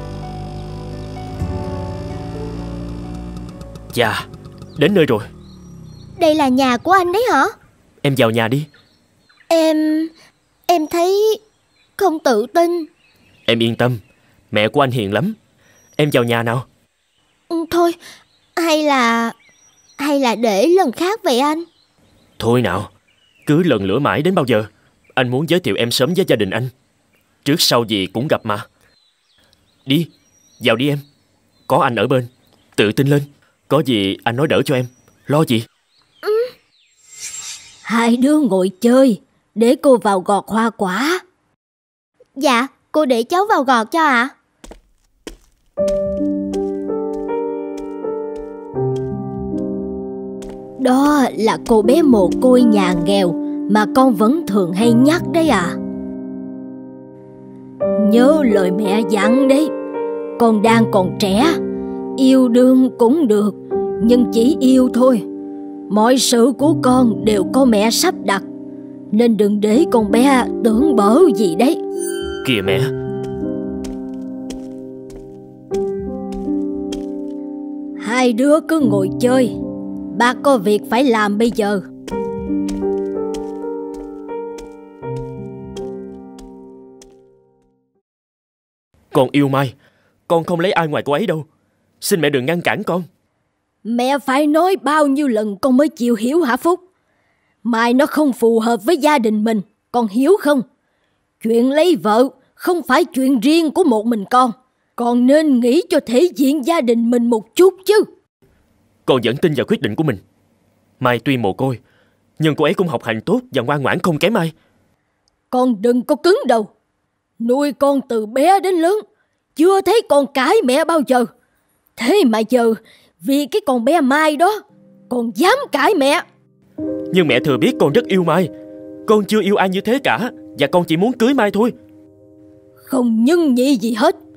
Dạ, đến nơi rồi. Đây là nhà của anh đấy hả? Em vào nhà đi. Em... em thấy không tự tin. Em yên tâm, mẹ của anh hiền lắm. Em vào nhà nào. Thôi, hay là... hay là để lần khác vậy anh? Thôi nào, cứ lần lữa mãi đến bao giờ? Anh muốn giới thiệu em sớm với gia đình anh. Trước sau gì cũng gặp mà. Đi, vào đi em. Có anh ở bên, tự tin lên. Có gì anh nói đỡ cho em. Lo gì? Ừ. Hai đứa ngồi chơi, để cô vào gọt hoa quả. Dạ, cô để cháu vào gọt cho ạ. Đó là cô bé mồ côi nhà nghèo mà con vẫn thường hay nhắc đấy à. Nhớ lời mẹ dặn đấy. Con đang còn trẻ, yêu đương cũng được, nhưng chỉ yêu thôi. Mọi sự của con đều có mẹ sắp đặt, nên đừng để con bé tưởng bở gì đấy. Kìa mẹ. Hai đứa cứ ngồi chơi, ba có việc phải làm bây giờ. Con yêu Mai, con không lấy ai ngoài cô ấy đâu. Xin mẹ đừng ngăn cản con. Mẹ phải nói bao nhiêu lần con mới chịu hiểu hả Phúc? Mai nó không phù hợp với gia đình mình, con hiểu không? Chuyện lấy vợ không phải chuyện riêng của một mình con. Con nên nghĩ cho thể diện gia đình mình một chút chứ. Con vẫn tin vào quyết định của mình. Mai tuy mồ côi, nhưng cô ấy cũng học hành tốt và ngoan ngoãn không kém ai. Con đừng có cứng đầu. Nuôi con từ bé đến lớn, chưa thấy con cãi mẹ bao giờ. Thế mà giờ vì cái con bé Mai đó, con dám cãi mẹ. Nhưng mẹ thừa biết con rất yêu Mai. Con chưa yêu ai như thế cả, và con chỉ muốn cưới Mai thôi. Không nhưng nhị gì hết.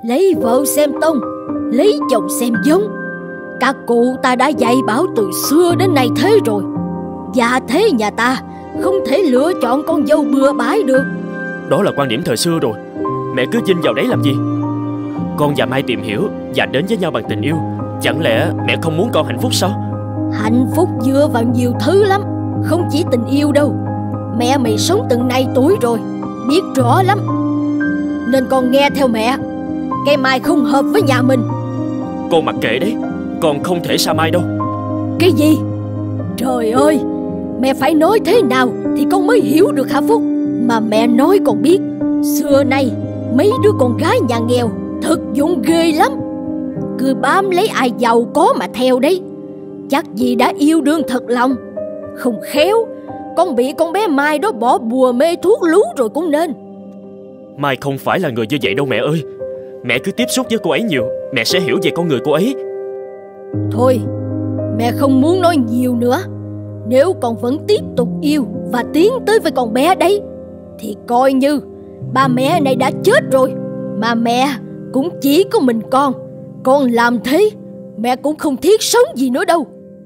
lấy vợ xem tông, lấy chồng xem giống. Các cụ ta đã dạy bảo từ xưa đến nay thế rồi. Gia thế nhà ta không thể lựa chọn con dâu bừa bãi được. Đó là quan điểm thời xưa rồi. Mẹ cứ vin vào đấy làm gì? Con và Mai tìm hiểu và đến với nhau bằng tình yêu. Chẳng lẽ mẹ không muốn con hạnh phúc sao? Hạnh phúc dựa vào nhiều thứ lắm, không chỉ tình yêu đâu. Mẹ mày sống từng này tuổi rồi, biết rõ lắm. Nên con nghe theo mẹ. Cây Mai không hợp với nhà mình. Con mặc kệ đấy, con không thể xa Mai đâu. Cái gì? Trời ơi, mẹ phải nói thế nào thì con mới hiểu được hả Phúc? Mà mẹ nói con biết, xưa nay mấy đứa con gái nhà nghèo thực dụng ghê lắm. Cứ bám lấy ai giàu có mà theo đấy. Chắc gì đã yêu đương thật lòng. Không khéo con bị con bé Mai đó bỏ bùa mê thuốc lú rồi cũng nên. Mai không phải là người như vậy đâu mẹ ơi. Mẹ cứ tiếp xúc với cô ấy nhiều, mẹ sẽ hiểu về con người cô ấy. Thôi, mẹ không muốn nói nhiều nữa. Nếu con vẫn tiếp tục yêu và tiến tới với con bé đấy, thì coi như ba mẹ này đã chết rồi. Mà mẹ cũng chỉ có mình con. Con làm thế, mẹ cũng không thiết sống gì nữa đâu.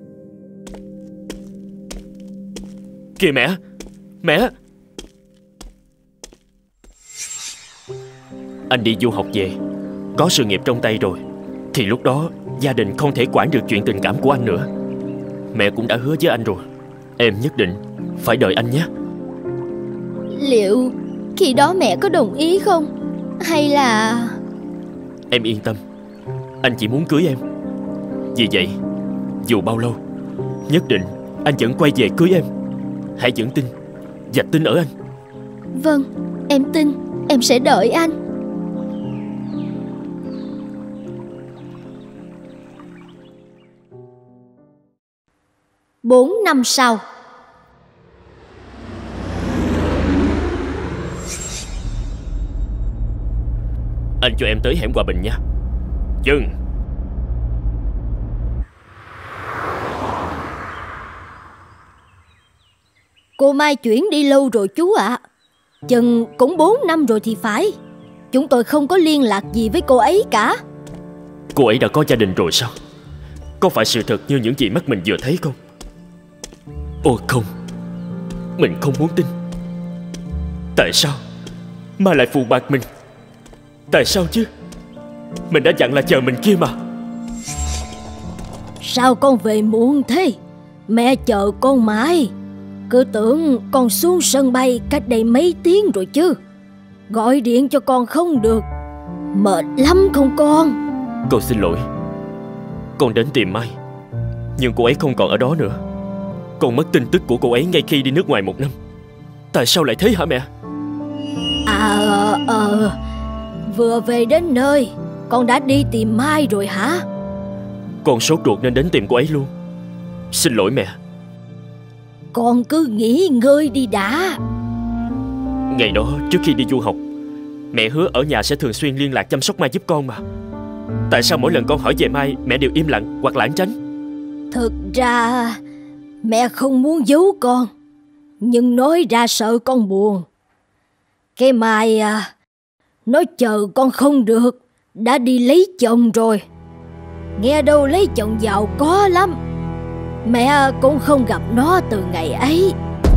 Kìa mẹ, mẹ. Anh đi du học về, có sự nghiệp trong tay rồi, thì lúc đó gia đình không thể quản được chuyện tình cảm của anh nữa. Mẹ cũng đã hứa với anh rồi, em nhất định phải đợi anh nhé. Liệu khi đó mẹ có đồng ý không? Hay là... Em yên tâm, anh chỉ muốn cưới em. Vì vậy, dù bao lâu, nhất định anh vẫn quay về cưới em. Hãy vững tin và tin ở anh. Vâng, em tin, em sẽ đợi anh. Bốn năm sau. Anh cho em tới hẻm Hòa Bình nha. Dừng. Cô Mai chuyển đi lâu rồi chú ạ. À. Chừng cũng bốn năm rồi thì phải. Chúng tôi không có liên lạc gì với cô ấy cả. Cô ấy đã có gia đình rồi sao? Có phải sự thật như những gì mắt mình vừa thấy không? Ôi không, mình không muốn tin. Tại sao Mai lại phụ bạc mình? Tại sao chứ? Mình đã dặn là chờ mình kia mà. Sao con về muộn thế? Mẹ chờ con mãi. Cứ tưởng con xuống sân bay cách đây mấy tiếng rồi chứ. Gọi điện cho con không được. Mệt lắm không con? Con xin lỗi. Con đến tìm Mai, nhưng cô ấy không còn ở đó nữa. Con mất tin tức của cô ấy ngay khi đi nước ngoài một năm. Tại sao lại thế hả mẹ? À ờ Vừa về đến nơi con đã đi tìm Mai rồi hả? Con sốt ruột nên đến tìm cô ấy luôn. Xin lỗi mẹ. Con cứ nghỉ ngơi đi đã. Ngày đó trước khi đi du học, mẹ hứa ở nhà sẽ thường xuyên liên lạc chăm sóc Mai giúp con mà. Tại sao mỗi lần con hỏi về Mai, mẹ đều im lặng hoặc lảng tránh? Thực ra mẹ không muốn giấu con, nhưng nói ra sợ con buồn. Cái Mai à, nó chờ con không được, đã đi lấy chồng rồi. Nghe đâu lấy chồng giàu có lắm. Mẹ cũng không gặp nó từ ngày ấy.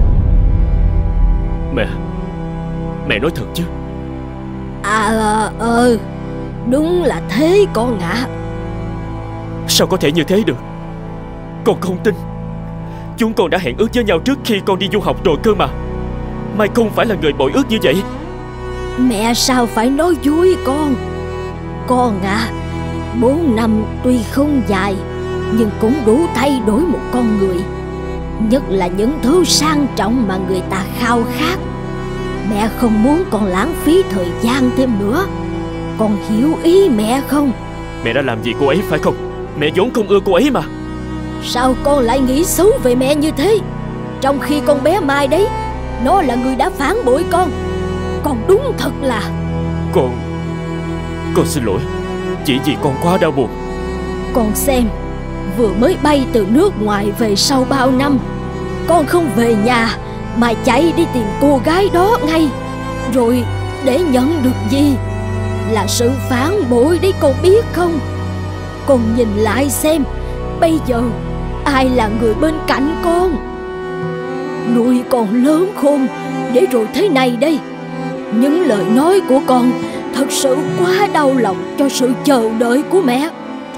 Mẹ, mẹ nói thật chứ? À ờ đúng là thế con ạ. À. Sao có thể như thế được? Con không tin. Chúng con đã hẹn ước với nhau trước khi con đi du học rồi cơ mà. Mai không phải là người bội ước như vậy. Mẹ sao phải nói dối con? Con à, bốn năm tuy không dài, nhưng cũng đủ thay đổi một con người. Nhất là những thứ sang trọng mà người ta khao khát. Mẹ không muốn con lãng phí thời gian thêm nữa. Con hiểu ý mẹ không? Mẹ đã làm gì cô ấy phải không? Mẹ vốn không ưa cô ấy mà. Sao con lại nghĩ xấu về mẹ như thế? Trong khi con bé Mai đấy, nó là người đã phản bội con. Con đúng thật là... Con... Con xin lỗi. Chỉ vì con quá đau buồn. Con xem, vừa mới bay từ nước ngoài về sau bao năm, con không về nhà mà chạy đi tìm cô gái đó ngay. Rồi để nhận được gì? là sự phản bội đấy, con biết không? Con nhìn lại xem, bây giờ ai là người bên cạnh con? Nuôi con lớn khôn để rồi thế này đây. Những lời nói của con thật sự quá đau lòng cho sự chờ đợi của mẹ.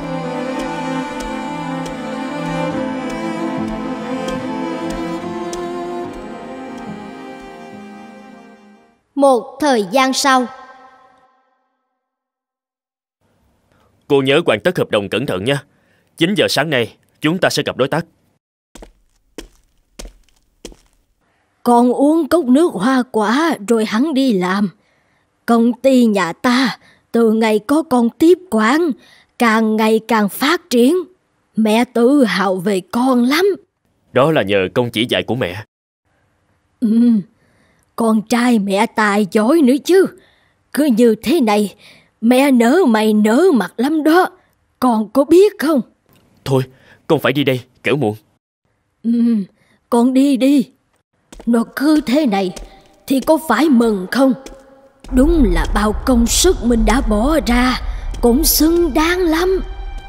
Một thời gian sau. Cô nhớ hoàn tất hợp đồng cẩn thận nhé. chín giờ sáng nay chúng ta sẽ gặp đối tác. Con uống cốc nước hoa quả rồi hắn đi làm. Công ty nhà ta từ ngày có con tiếp quản càng ngày càng phát triển. Mẹ tự hào về con lắm. Đó là nhờ công chỉ dạy của mẹ. Ừ, con trai mẹ tài giỏi nữa chứ. Cứ như thế này mẹ nỡ mày nỡ mặt lắm đó. Con có biết không? Thôi, con phải đi đây, kẻo muộn. Ừ, con đi đi. Nó cứ thế này thì có phải mừng không? Đúng là bao công sức mình đã bỏ ra cũng xứng đáng lắm.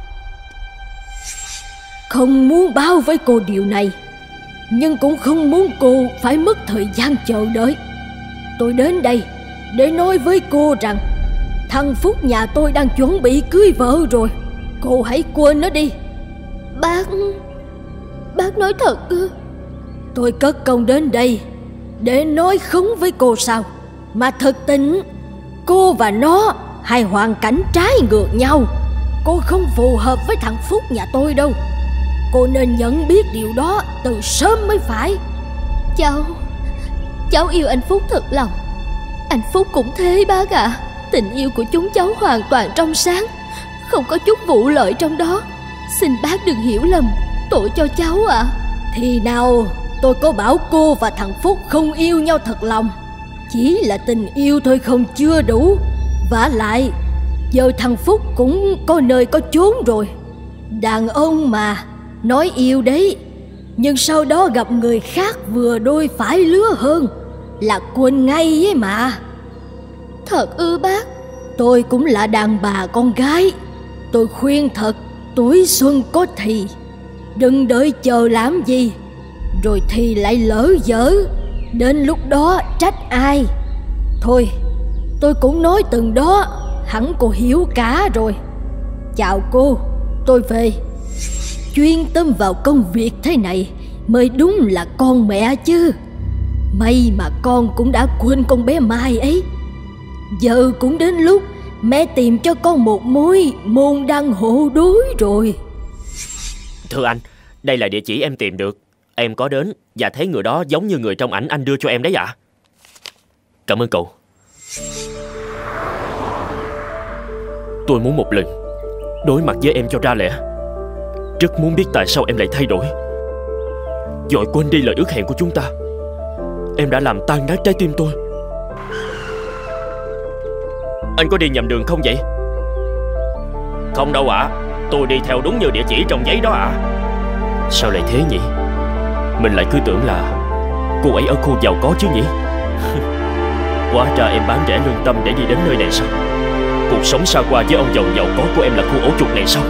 Không muốn báo với cô điều này, nhưng cũng không muốn cô phải mất thời gian chờ đợi. Tôi đến đây để nói với cô rằng thằng Phúc nhà tôi đang chuẩn bị cưới vợ rồi. Cô hãy quên nó đi. Bác... Bác nói thật ư? Tôi cất công đến đây để nói khống với cô sao? Mà thực tình cô và nó hai hoàn cảnh trái ngược nhau. Cô không phù hợp với thằng Phúc nhà tôi đâu. Cô nên nhận biết điều đó từ sớm mới phải. Cháu... Cháu yêu anh Phúc thật lòng. Anh Phúc cũng thế bác ạ. à. Tình yêu của chúng cháu hoàn toàn trong sáng, không có chút vụ lợi trong đó. Xin bác đừng hiểu lầm, tội cho cháu ạ. à. Thì nào tôi có bảo cô và thằng Phúc không yêu nhau thật lòng. Chỉ là tình yêu thôi không chưa đủ. Vả lại giờ thằng Phúc cũng có nơi có chốn rồi. Đàn ông mà nói yêu đấy, nhưng sau đó gặp người khác vừa đôi phải lứa hơn là quên ngay ấy mà. Thật ư bác? Tôi cũng là đàn bà con gái. Tôi khuyên thật, tuổi xuân có thì, đừng đợi chờ làm gì rồi thì lại lỡ dở, đến lúc đó trách ai. Thôi, tôi cũng nói từng đó, hẳn cô hiểu cả rồi. Chào cô, tôi về. Chuyên tâm vào công việc thế này mới đúng là con mẹ chứ. May mà con cũng đã quên con bé Mai ấy. Giờ cũng đến lúc mẹ tìm cho con một mối môn đăng hộ đối rồi. Thưa anh, đây là địa chỉ em tìm được. Em có đến và thấy người đó giống như người trong ảnh anh đưa cho em đấy ạ. À? Cảm ơn cậu. Tôi muốn một lần đối mặt với em cho ra lẽ. Rất muốn biết tại sao em lại thay đổi, vội quên đi lời ước hẹn của chúng ta. Em đã làm tan nát trái tim tôi. Anh có đi nhầm đường không vậy? Không đâu ạ. À. Tôi đi theo đúng như địa chỉ trong giấy đó ạ. À. Sao lại thế nhỉ? Mình lại cứ tưởng là cô ấy ở khu giàu có chứ nhỉ? Hóa ra em bán rẻ lương tâm để đi đến nơi này sao? Cuộc sống xa hoa với ông giàu giàu có của em là khu ổ chuột này sao?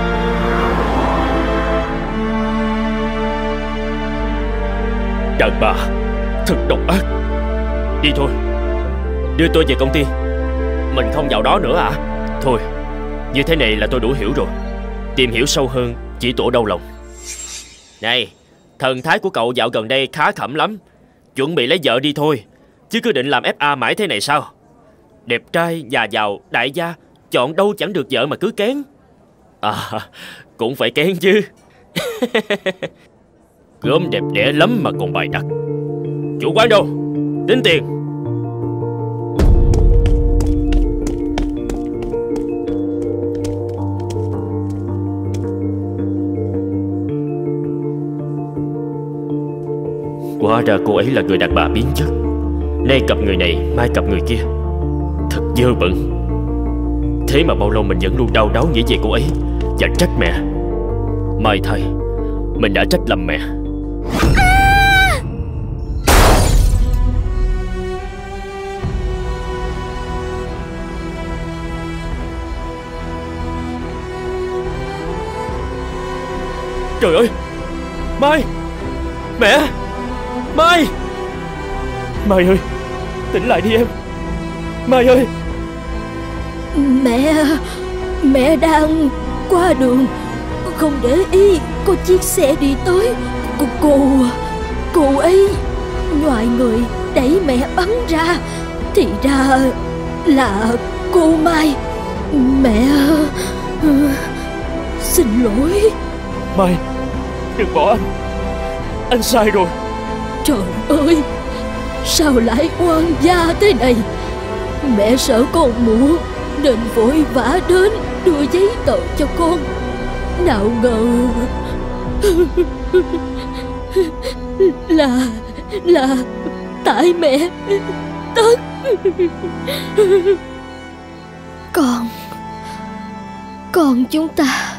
Đàn bà thật độc ác. Đi thôi, đưa tôi về công ty. Mình không vào đó nữa à? Thôi, như thế này là tôi đủ hiểu rồi. Tìm hiểu sâu hơn chỉ tổ đau lòng. Này, thần thái của cậu dạo gần đây khá khẩm lắm. Chuẩn bị lấy vợ đi thôi, chứ cứ định làm ép a mãi thế này sao? Đẹp trai, già giàu, đại gia, chọn đâu chẳng được vợ mà cứ kén. À, cũng phải kén chứ. Gớm đẹp đẽ lắm mà còn bài đặt. Chủ quán đâu? Tính tiền. Hóa ra cô ấy là người đàn bà biến chất. Nay gặp người này, mai gặp người kia. Thật dơ bẩn. Thế mà bao lâu mình vẫn luôn đau đáu nghĩ về cô ấy và trách mẹ. Mai thay, mình đã trách lầm mẹ. Trời ơi, Mai, mẹ, Mai, Mai ơi, tỉnh lại đi em. Mai ơi. Mẹ, mẹ đang qua đường, không để ý có chiếc xe đi tới. Cô, cô, cô ấy ngoài người đẩy mẹ bắn ra. Thì ra là cô Mai. Mẹ xin lỗi. Mai, đừng bỏ anh. Anh sai rồi. Trời ơi, sao lại oan gia thế này. Mẹ sợ con muộn nên vội vã đến đưa giấy tờ cho con. Nào ngờ Là Là tại mẹ Tất. Con Con chúng ta,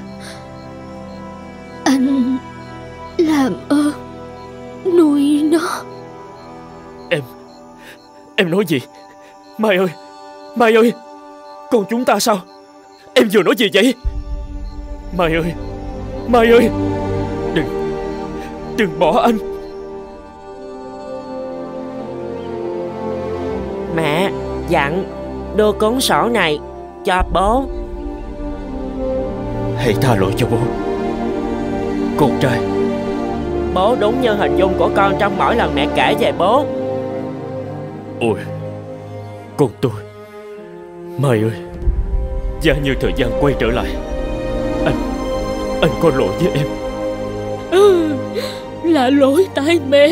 anh làm ơn nuôi nó. Em Em nói gì? Mai ơi, Mai ơi, con chúng ta sao? Em vừa nói gì vậy? Mai ơi, Mai ơi, Đừng Đừng bỏ anh. Mẹ dặn đưa cuốn sổ này cho bố. Hãy tha lỗi cho bố, con trai. Bố đúng như hình dung của con trong mỗi lần mẹ kể về bố. Ôi, con tôi. Mai ơi, giá như thời gian quay trở lại, Anh Anh có lỗi với em. Ừ, là lỗi tại mẹ.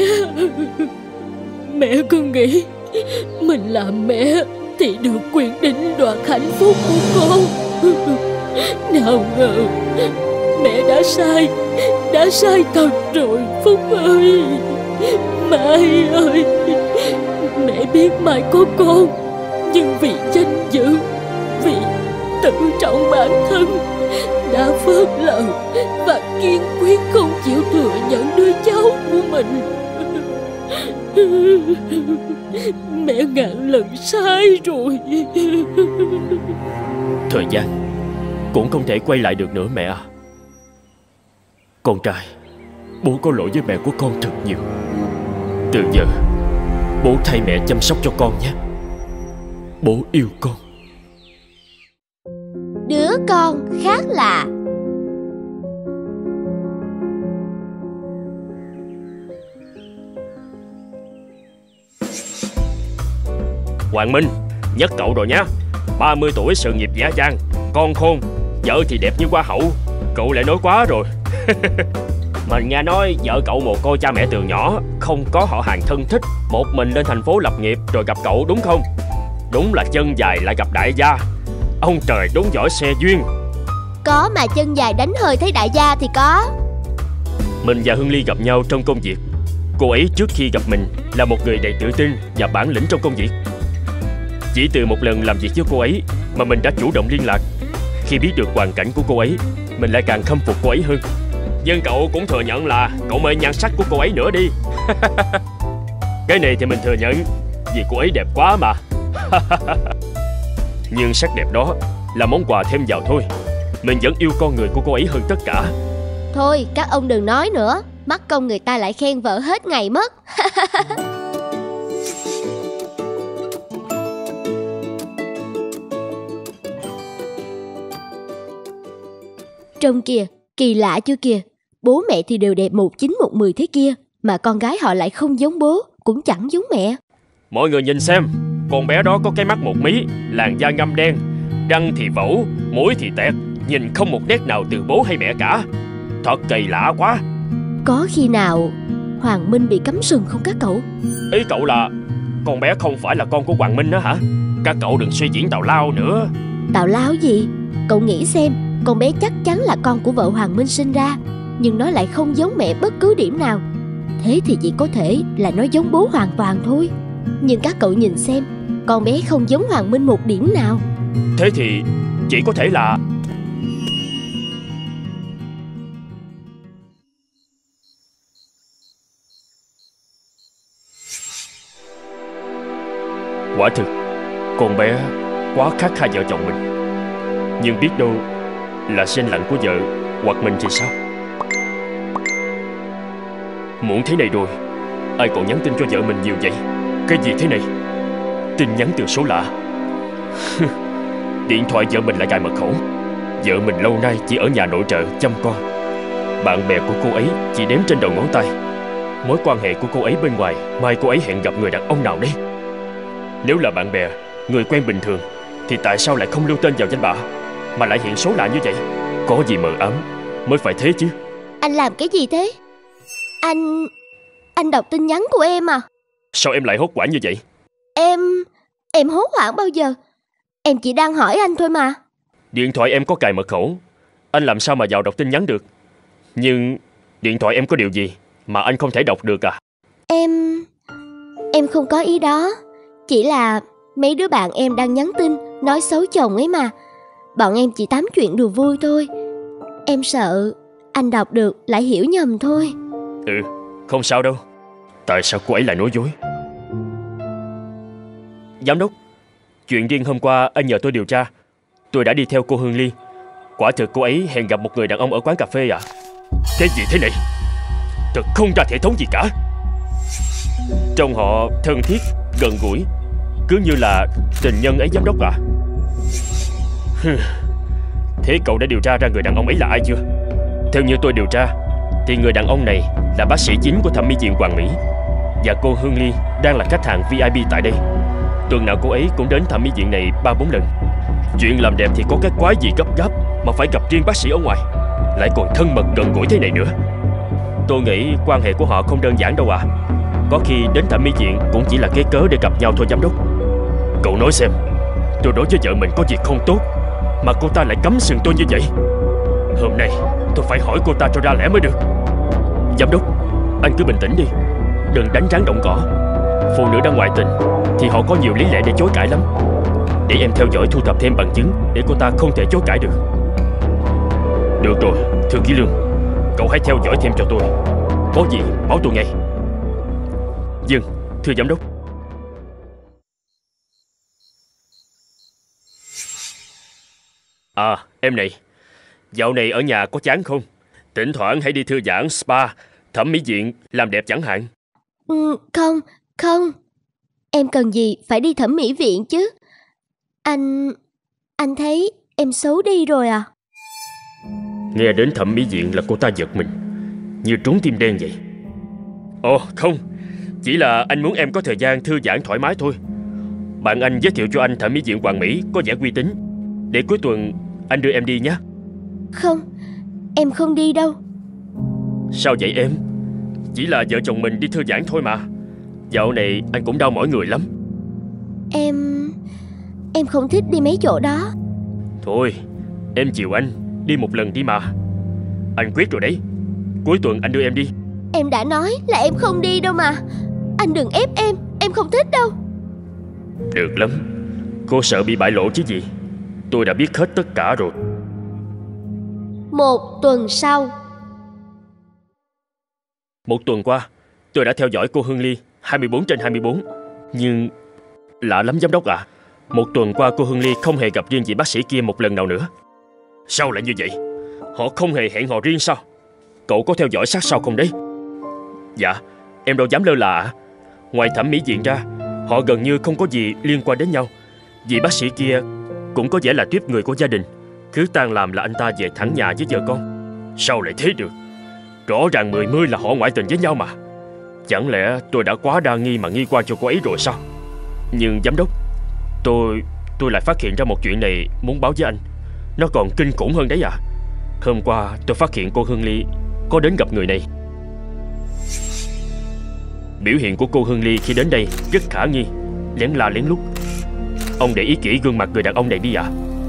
Mẹ cứ nghĩ mình làm mẹ thì được quyền định đoạt hạnh phúc của con. Nào ngờ mẹ đã sai, đã sai thật rồi Phúc ơi. Mai ơi, mẹ biết Mai có con, nhưng vì danh dự, vì tự trọng bản thân đã phớt lờ và kiên quyết không chịu thừa nhận đứa cháu của mình. Mẹ ngàn lần sai rồi. Thời gian cũng không thể quay lại được nữa mẹ à. Con trai, bố có lỗi với mẹ của con thật nhiều. Từ giờ bố thay mẹ chăm sóc cho con nhé. Bố yêu con. Đứa con khác lạ. Hoàng Minh, nhắc cậu rồi nhá. ba mươi tuổi, sự nghiệp dã dang, con khôn, vợ thì đẹp như hoa hậu. Cậu lại nói quá rồi. Mình nghe nói vợ cậu mồ côi cha mẹ từ nhỏ, không có họ hàng thân thích, một mình lên thành phố lập nghiệp rồi gặp cậu đúng không? Đúng là chân dài lại gặp đại gia. Ông trời đúng giỏi xe duyên. Có mà chân dài đánh hơi thấy đại gia thì có. Mình và Hương Ly gặp nhau trong công việc. Cô ấy trước khi gặp mình là một người đầy tự tin và bản lĩnh trong công việc. Chỉ từ một lần làm việc với cô ấy mà mình đã chủ động liên lạc. Khi biết được hoàn cảnh của cô ấy, mình lại càng khâm phục cô ấy hơn. Nhưng cậu cũng thừa nhận là cậu mê nhan sắc của cô ấy nữa đi. Cái này thì mình thừa nhận, vì cô ấy đẹp quá mà. Nhưng sắc đẹp đó là món quà thêm vào thôi. Mình vẫn yêu con người của cô ấy hơn tất cả. Thôi các ông đừng nói nữa, mắc công người ta lại khen vợ hết ngày mất. Trông kìa, kỳ lạ chưa kìa. Bố mẹ thì đều đẹp một chín một mười thế kia, mà con gái họ lại không giống bố, cũng chẳng giống mẹ. Mọi người nhìn xem, con bé đó có cái mắt một mí, làn da ngăm đen, răng thì vẩu, mũi thì tẹt, nhìn không một nét nào từ bố hay mẹ cả. Thật kỳ lạ quá. Có khi nào Hoàng Minh bị cắm sừng không các cậu? Ý cậu là con bé không phải là con của Hoàng Minh đó hả? Các cậu đừng suy diễn tào lao nữa. Tào lao gì? Cậu nghĩ xem, con bé chắc chắn là con của vợ Hoàng Minh sinh ra, nhưng nó lại không giống mẹ bất cứ điểm nào. Thế thì chỉ có thể là nó giống bố hoàn toàn thôi. Nhưng các cậu nhìn xem, con bé không giống Hoàng Minh một điểm nào. Thế thì chỉ có thể là... Quả thực, con bé quá khác hai vợ chồng mình. Nhưng biết đâu là gen lạnh của vợ hoặc mình thì sao? Muộn thế này rồi, ai còn nhắn tin cho vợ mình nhiều vậy? Cái gì thế này? Tin nhắn từ số lạ. Điện thoại vợ mình lại cài mật khẩu. Vợ mình lâu nay chỉ ở nhà nội trợ chăm con. Bạn bè của cô ấy chỉ đếm trên đầu ngón tay. Mối quan hệ của cô ấy bên ngoài, mai cô ấy hẹn gặp người đàn ông nào đấy? Nếu là bạn bè, người quen bình thường, thì tại sao lại không lưu tên vào danh bạ, mà lại hiện số lạ như vậy? Có gì mờ ám mới phải thế chứ. Anh làm cái gì thế? Anh... Anh đọc tin nhắn của em à? Sao em lại hốt hoảng như vậy? Em... Em hốt hoảng bao giờ? Em chỉ đang hỏi anh thôi mà. Điện thoại em có cài mật khẩu, anh làm sao mà vào đọc tin nhắn được? Nhưng điện thoại em có điều gì mà anh không thể đọc được à? Em... Em không có ý đó. Chỉ là mấy đứa bạn em đang nhắn tin nói xấu chồng ấy mà. Bọn em chỉ tám chuyện đùa vui thôi. Em sợ anh đọc được lại hiểu nhầm thôi. Ừ, không sao đâu. Tại sao cô ấy lại nói dối? Giám đốc, chuyện riêng hôm qua anh nhờ tôi điều tra. Tôi đã đi theo cô Hương Ly. Quả thực cô ấy hẹn gặp một người đàn ông ở quán cà phê à? Cái gì thế này? Thật không ra thể thống gì cả. Trông họ thân thiết, gần gũi, cứ như là tình nhân ấy giám đốc à? Thế cậu đã điều tra ra người đàn ông ấy là ai chưa? Theo như tôi điều tra thì người đàn ông này là bác sĩ chính của thẩm mỹ viện Hoàng Mỹ, và cô Hương Ly đang là khách hàng vi ai pi tại đây. Tuần nào cô ấy cũng đến thẩm mỹ viện này ba bốn lần. Chuyện làm đẹp thì có cái quái gì gấp gáp mà phải gặp riêng bác sĩ ở ngoài, lại còn thân mật gần gũi thế này nữa. Tôi nghĩ quan hệ của họ không đơn giản đâu à. Có khi đến thẩm mỹ viện cũng chỉ là cái cớ để gặp nhau thôi giám đốc. Cậu nói xem, tôi đối với vợ mình có gì không tốt mà cô ta lại cắm sừng tôi như vậy? Hôm nay tôi phải hỏi cô ta cho ra lẽ mới được. Giám đốc, anh cứ bình tĩnh đi, đừng đánh rắn động cỏ. Phụ nữ đang ngoại tình thì họ có nhiều lý lẽ để chối cãi lắm. Để em theo dõi thu thập thêm bằng chứng để cô ta không thể chối cãi được. Được rồi, thưa Ký Lương, cậu hãy theo dõi thêm cho tôi. Có gì báo tôi ngay. Vâng, thưa giám đốc. À, em này, dạo này ở nhà có chán không? Thỉnh thoảng hãy đi thư giãn, spa, thẩm mỹ viện, làm đẹp chẳng hạn. Ừ, không, không. Em cần gì phải đi thẩm mỹ viện chứ? Anh... Anh thấy em xấu đi rồi à? Nghe đến thẩm mỹ viện là cô ta giật mình, như trúng tim đen vậy. Ồ không, chỉ là anh muốn em có thời gian thư giãn thoải mái thôi. Bạn anh giới thiệu cho anh thẩm mỹ viện Hoàng Mỹ có vẻ uy tín. Để cuối tuần anh đưa em đi nhé. Không, em không đi đâu. Sao vậy em? Chỉ là vợ chồng mình đi thư giãn thôi mà. Dạo này anh cũng đau mỏi người lắm. Em... Em không thích đi mấy chỗ đó. Thôi, em chiều anh, đi một lần đi mà. Anh quyết rồi đấy, cuối tuần anh đưa em đi. Em đã nói là em không đi đâu mà. Anh đừng ép em, em không thích đâu. Được lắm, cô sợ bị bại lộ chứ gì. Tôi đã biết hết tất cả rồi. Một tuần sau. Một tuần qua, tôi đã theo dõi cô Hương Ly hai mươi bốn trên hai mươi bốn. Nhưng lạ lắm giám đốc ạ. À, một tuần qua cô Hương Ly không hề gặp riêng vị bác sĩ kia một lần nào nữa. Sao lại như vậy? Họ không hề hẹn hò riêng sao? Cậu có theo dõi sát sao không đấy? Dạ, em đâu dám lơ là ạ. Ngoài thẩm mỹ viện ra, họ gần như không có gì liên quan đến nhau. Vị bác sĩ kia cũng có vẻ là tiếp người của gia đình. Cứ tan làm là anh ta về thẳng nhà với vợ con. Sao lại thế được? Rõ ràng mười mươi là họ ngoại tình với nhau mà. Chẳng lẽ tôi đã quá đa nghi mà nghi quan cho cô ấy rồi sao? Nhưng giám đốc, Tôi tôi lại phát hiện ra một chuyện này muốn báo với anh. Nó còn kinh khủng hơn đấy à. Hôm qua tôi phát hiện cô Hương Ly có đến gặp người này. Biểu hiện của cô Hương Ly khi đến đây rất khả nghi, lén la lén lút. Ông để ý kỹ gương mặt người đàn ông này đi ạ. À?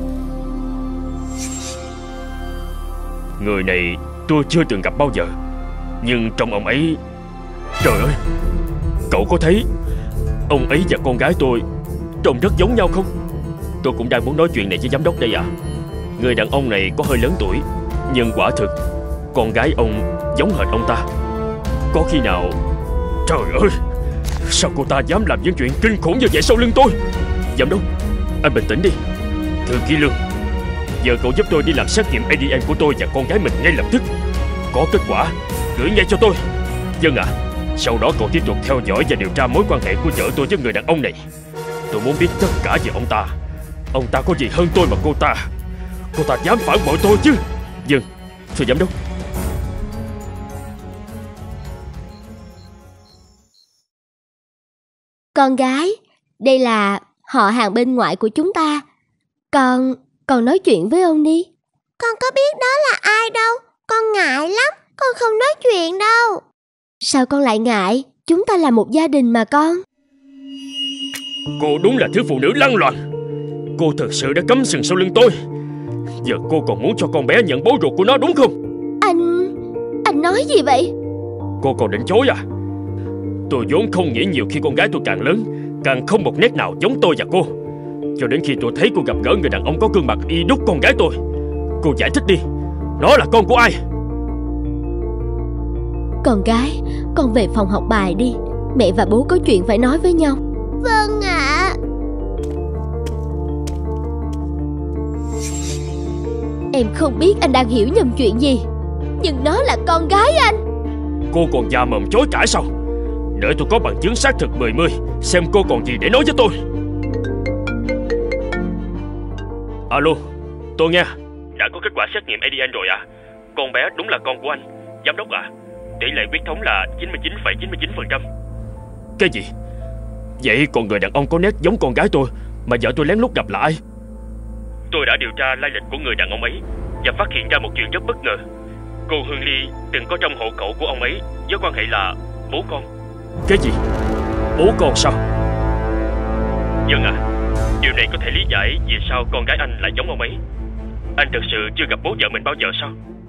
Người này tôi chưa từng gặp bao giờ, nhưng trong ông ấy... Trời ơi, cậu có thấy ông ấy và con gái tôi trông rất giống nhau không? Tôi cũng đang muốn nói chuyện này với giám đốc đây à. Người đàn ông này có hơi lớn tuổi, nhưng quả thực con gái ông giống hệt ông ta. Có khi nào... Trời ơi, sao cô ta dám làm những chuyện kinh khủng như vậy sau lưng tôi? Giám đốc, anh bình tĩnh đi. Thưa Ký Lương, giờ cậu giúp tôi đi làm xét nghiệm a đê en của tôi và con gái mình ngay lập tức. Có kết quả gửi ngay cho tôi. Dân à, sau đó cậu tiếp tục theo dõi và điều tra mối quan hệ của vợ tôi với người đàn ông này. Tôi muốn biết tất cả về ông ta. Ông ta có gì hơn tôi mà cô ta Cô ta dám phản bội tôi chứ? Dân, thưa giám đốc. Con gái, đây là họ hàng bên ngoại của chúng ta. Con, con nói chuyện với ông đi. Con có biết đó là ai đâu. Con ngại lắm, con không nói chuyện đâu. Sao con lại ngại? Chúng ta là một gia đình mà con. Cô đúng là thứ phụ nữ lăng loàn. Cô thật sự đã cắm sừng sau lưng tôi. Giờ cô còn muốn cho con bé nhận bố ruột của nó đúng không? Anh... anh nói gì vậy? Cô còn định chối à? Tôi vốn không nghĩ nhiều khi con gái tôi càng lớn càng không một nét nào giống tôi và cô. Cho đến khi tôi thấy cô gặp gỡ người đàn ông có gương mặt y đúc con gái tôi. Cô giải thích đi, nó là con của ai? Con gái, con về phòng học bài đi. Mẹ và bố có chuyện phải nói với nhau. Vâng ạ. Em không biết anh đang hiểu nhầm chuyện gì, nhưng nó là con gái anh. Cô còn già mồm chối cãi sao? Đợi tôi có bằng chứng xác thực mười mươi, xem cô còn gì để nói với tôi. Alo, tôi nghe. Đã có kết quả xét nghiệm a đê en rồi à? Con bé đúng là con của anh. Giám đốc à, tỷ lệ huyết thống là chín mươi chín phẩy chín mươi chín phần trăm. Cái gì? Vậy còn người đàn ông có nét giống con gái tôi mà vợ tôi lén lút gặp là ai? Tôi đã điều tra lai lịch của người đàn ông ấy và phát hiện ra một chuyện rất bất ngờ. Cô Hương Ly từng có trong hộ khẩu của ông ấy với quan hệ là bố con. Cái gì? Bố con sao? Dân à, điều này có thể lý giải vì sao con gái anh lại giống ông ấy. Anh thật sự chưa gặp bố vợ mình bao giờ sao?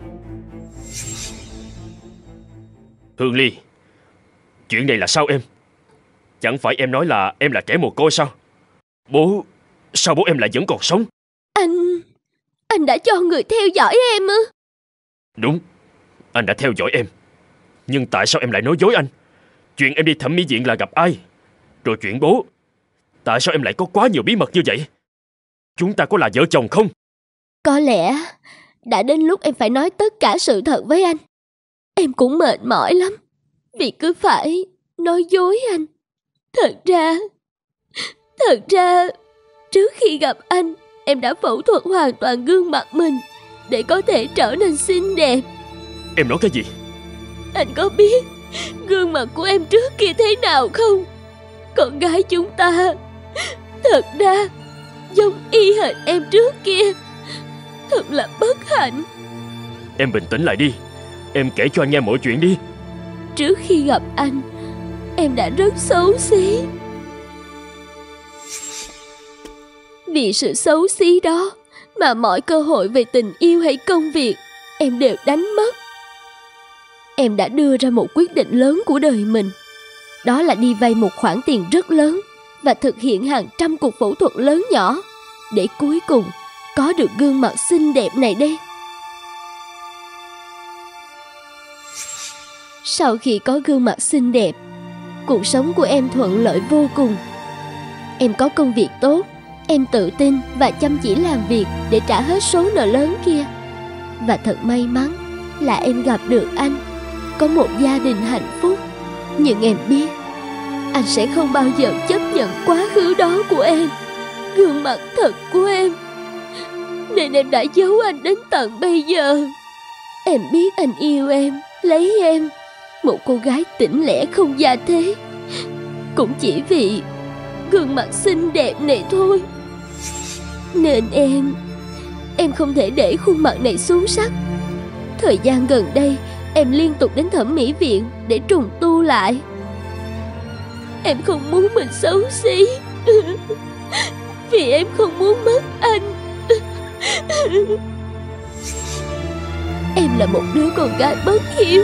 Hương Ly, chuyện này là sao em? Chẳng phải em nói là em là trẻ mồ côi sao? Bố... sao bố em lại vẫn còn sống? Anh... anh đã cho người theo dõi em ư? Đúng, anh đã theo dõi em. Nhưng tại sao em lại nói dối anh? Chuyện em đi thẩm mỹ viện là gặp ai? Rồi chuyện bố, tại sao em lại có quá nhiều bí mật như vậy? Chúng ta có là vợ chồng không? Có lẽ đã đến lúc em phải nói tất cả sự thật với anh. Em cũng mệt mỏi lắm vì cứ phải nói dối anh. Thật ra Thật ra trước khi gặp anh, em đã phẫu thuật hoàn toàn gương mặt mình để có thể trở nên xinh đẹp. Em nói cái gì? Anh có biết gương mặt của em trước kia thế nào không? Con gái chúng ta thật ra giống y hệt em trước kia. Thật là bất hạnh. Em bình tĩnh lại đi. Em kể cho anh nghe mọi chuyện đi. Trước khi gặp anh, em đã rất xấu xí. Vì sự xấu xí đó mà mọi cơ hội về tình yêu hay công việc em đều đánh mất. Em đã đưa ra một quyết định lớn của đời mình. Đó là đi vay một khoản tiền rất lớn và thực hiện hàng trăm cuộc phẫu thuật lớn nhỏ để cuối cùng có được gương mặt xinh đẹp này đây. Sau khi có gương mặt xinh đẹp, cuộc sống của em thuận lợi vô cùng. Em có công việc tốt, em tự tin và chăm chỉ làm việc để trả hết số nợ lớn kia. Và thật may mắn là em gặp được anh, có một gia đình hạnh phúc. Nhưng em biết anh sẽ không bao giờ chấp nhận quá khứ đó của em, gương mặt thật của em. Nên em đã giấu anh đến tận bây giờ. Em biết anh yêu em, lấy em, một cô gái tỉnh lẻ không gia thế, cũng chỉ vì gương mặt xinh đẹp này thôi. Nên em Em không thể để khuôn mặt này xuống sắc. Thời gian gần đây em liên tục đến thẩm mỹ viện để trùng tu lại. Em không muốn mình xấu xí vì em không muốn mất anh. Em là một đứa con gái bất hiếu.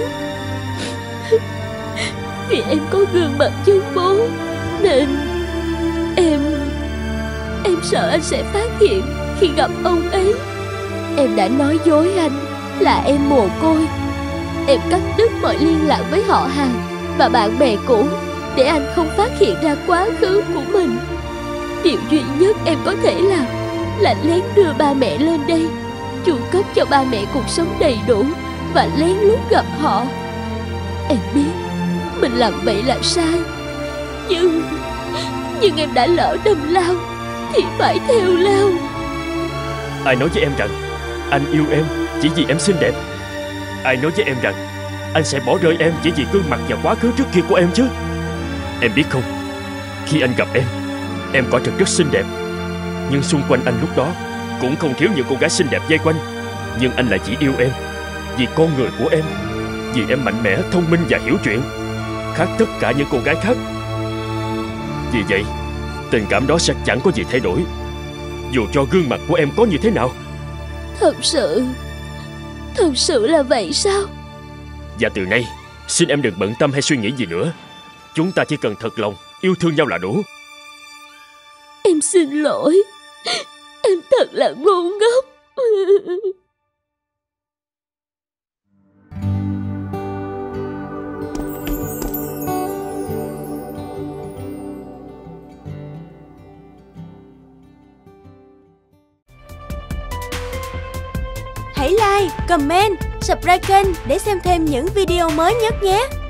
Vì em có gương mặt giống bố nên Em Em sợ anh sẽ phát hiện khi gặp ông ấy. Em đã nói dối anh là em mồ côi. Em cắt đứt mọi liên lạc với họ hàng và bạn bè cũ để anh không phát hiện ra quá khứ của mình. Điều duy nhất em có thể làm là lén đưa ba mẹ lên đây, chu cấp cho ba mẹ cuộc sống đầy đủ và lén lút gặp họ. Em biết mình làm vậy là sai. Nhưng Nhưng em đã lỡ đâm lao thì phải theo lao. Ai nói với em rằng anh yêu em chỉ vì em xinh đẹp? Ai nói với em rằng anh sẽ bỏ rơi em chỉ vì gương mặt và quá khứ trước kia của em chứ? Em biết không, khi anh gặp em, em quả thật rất xinh đẹp. Nhưng xung quanh anh lúc đó cũng không thiếu những cô gái xinh đẹp vây quanh. Nhưng anh lại chỉ yêu em vì con người của em, vì em mạnh mẽ, thông minh và hiểu chuyện, khác tất cả những cô gái khác. Vì vậy, tình cảm đó sẽ chẳng có gì thay đổi, dù cho gương mặt của em có như thế nào. Thật sự Thật sự là vậy sao? Và từ nay, xin em đừng bận tâm hay suy nghĩ gì nữa. Chúng ta chỉ cần thật lòng yêu thương nhau là đủ. Em xin lỗi. Em thật là ngu ngốc. Hãy like, comment, subscribe kênh để xem thêm những video mới nhất nhé.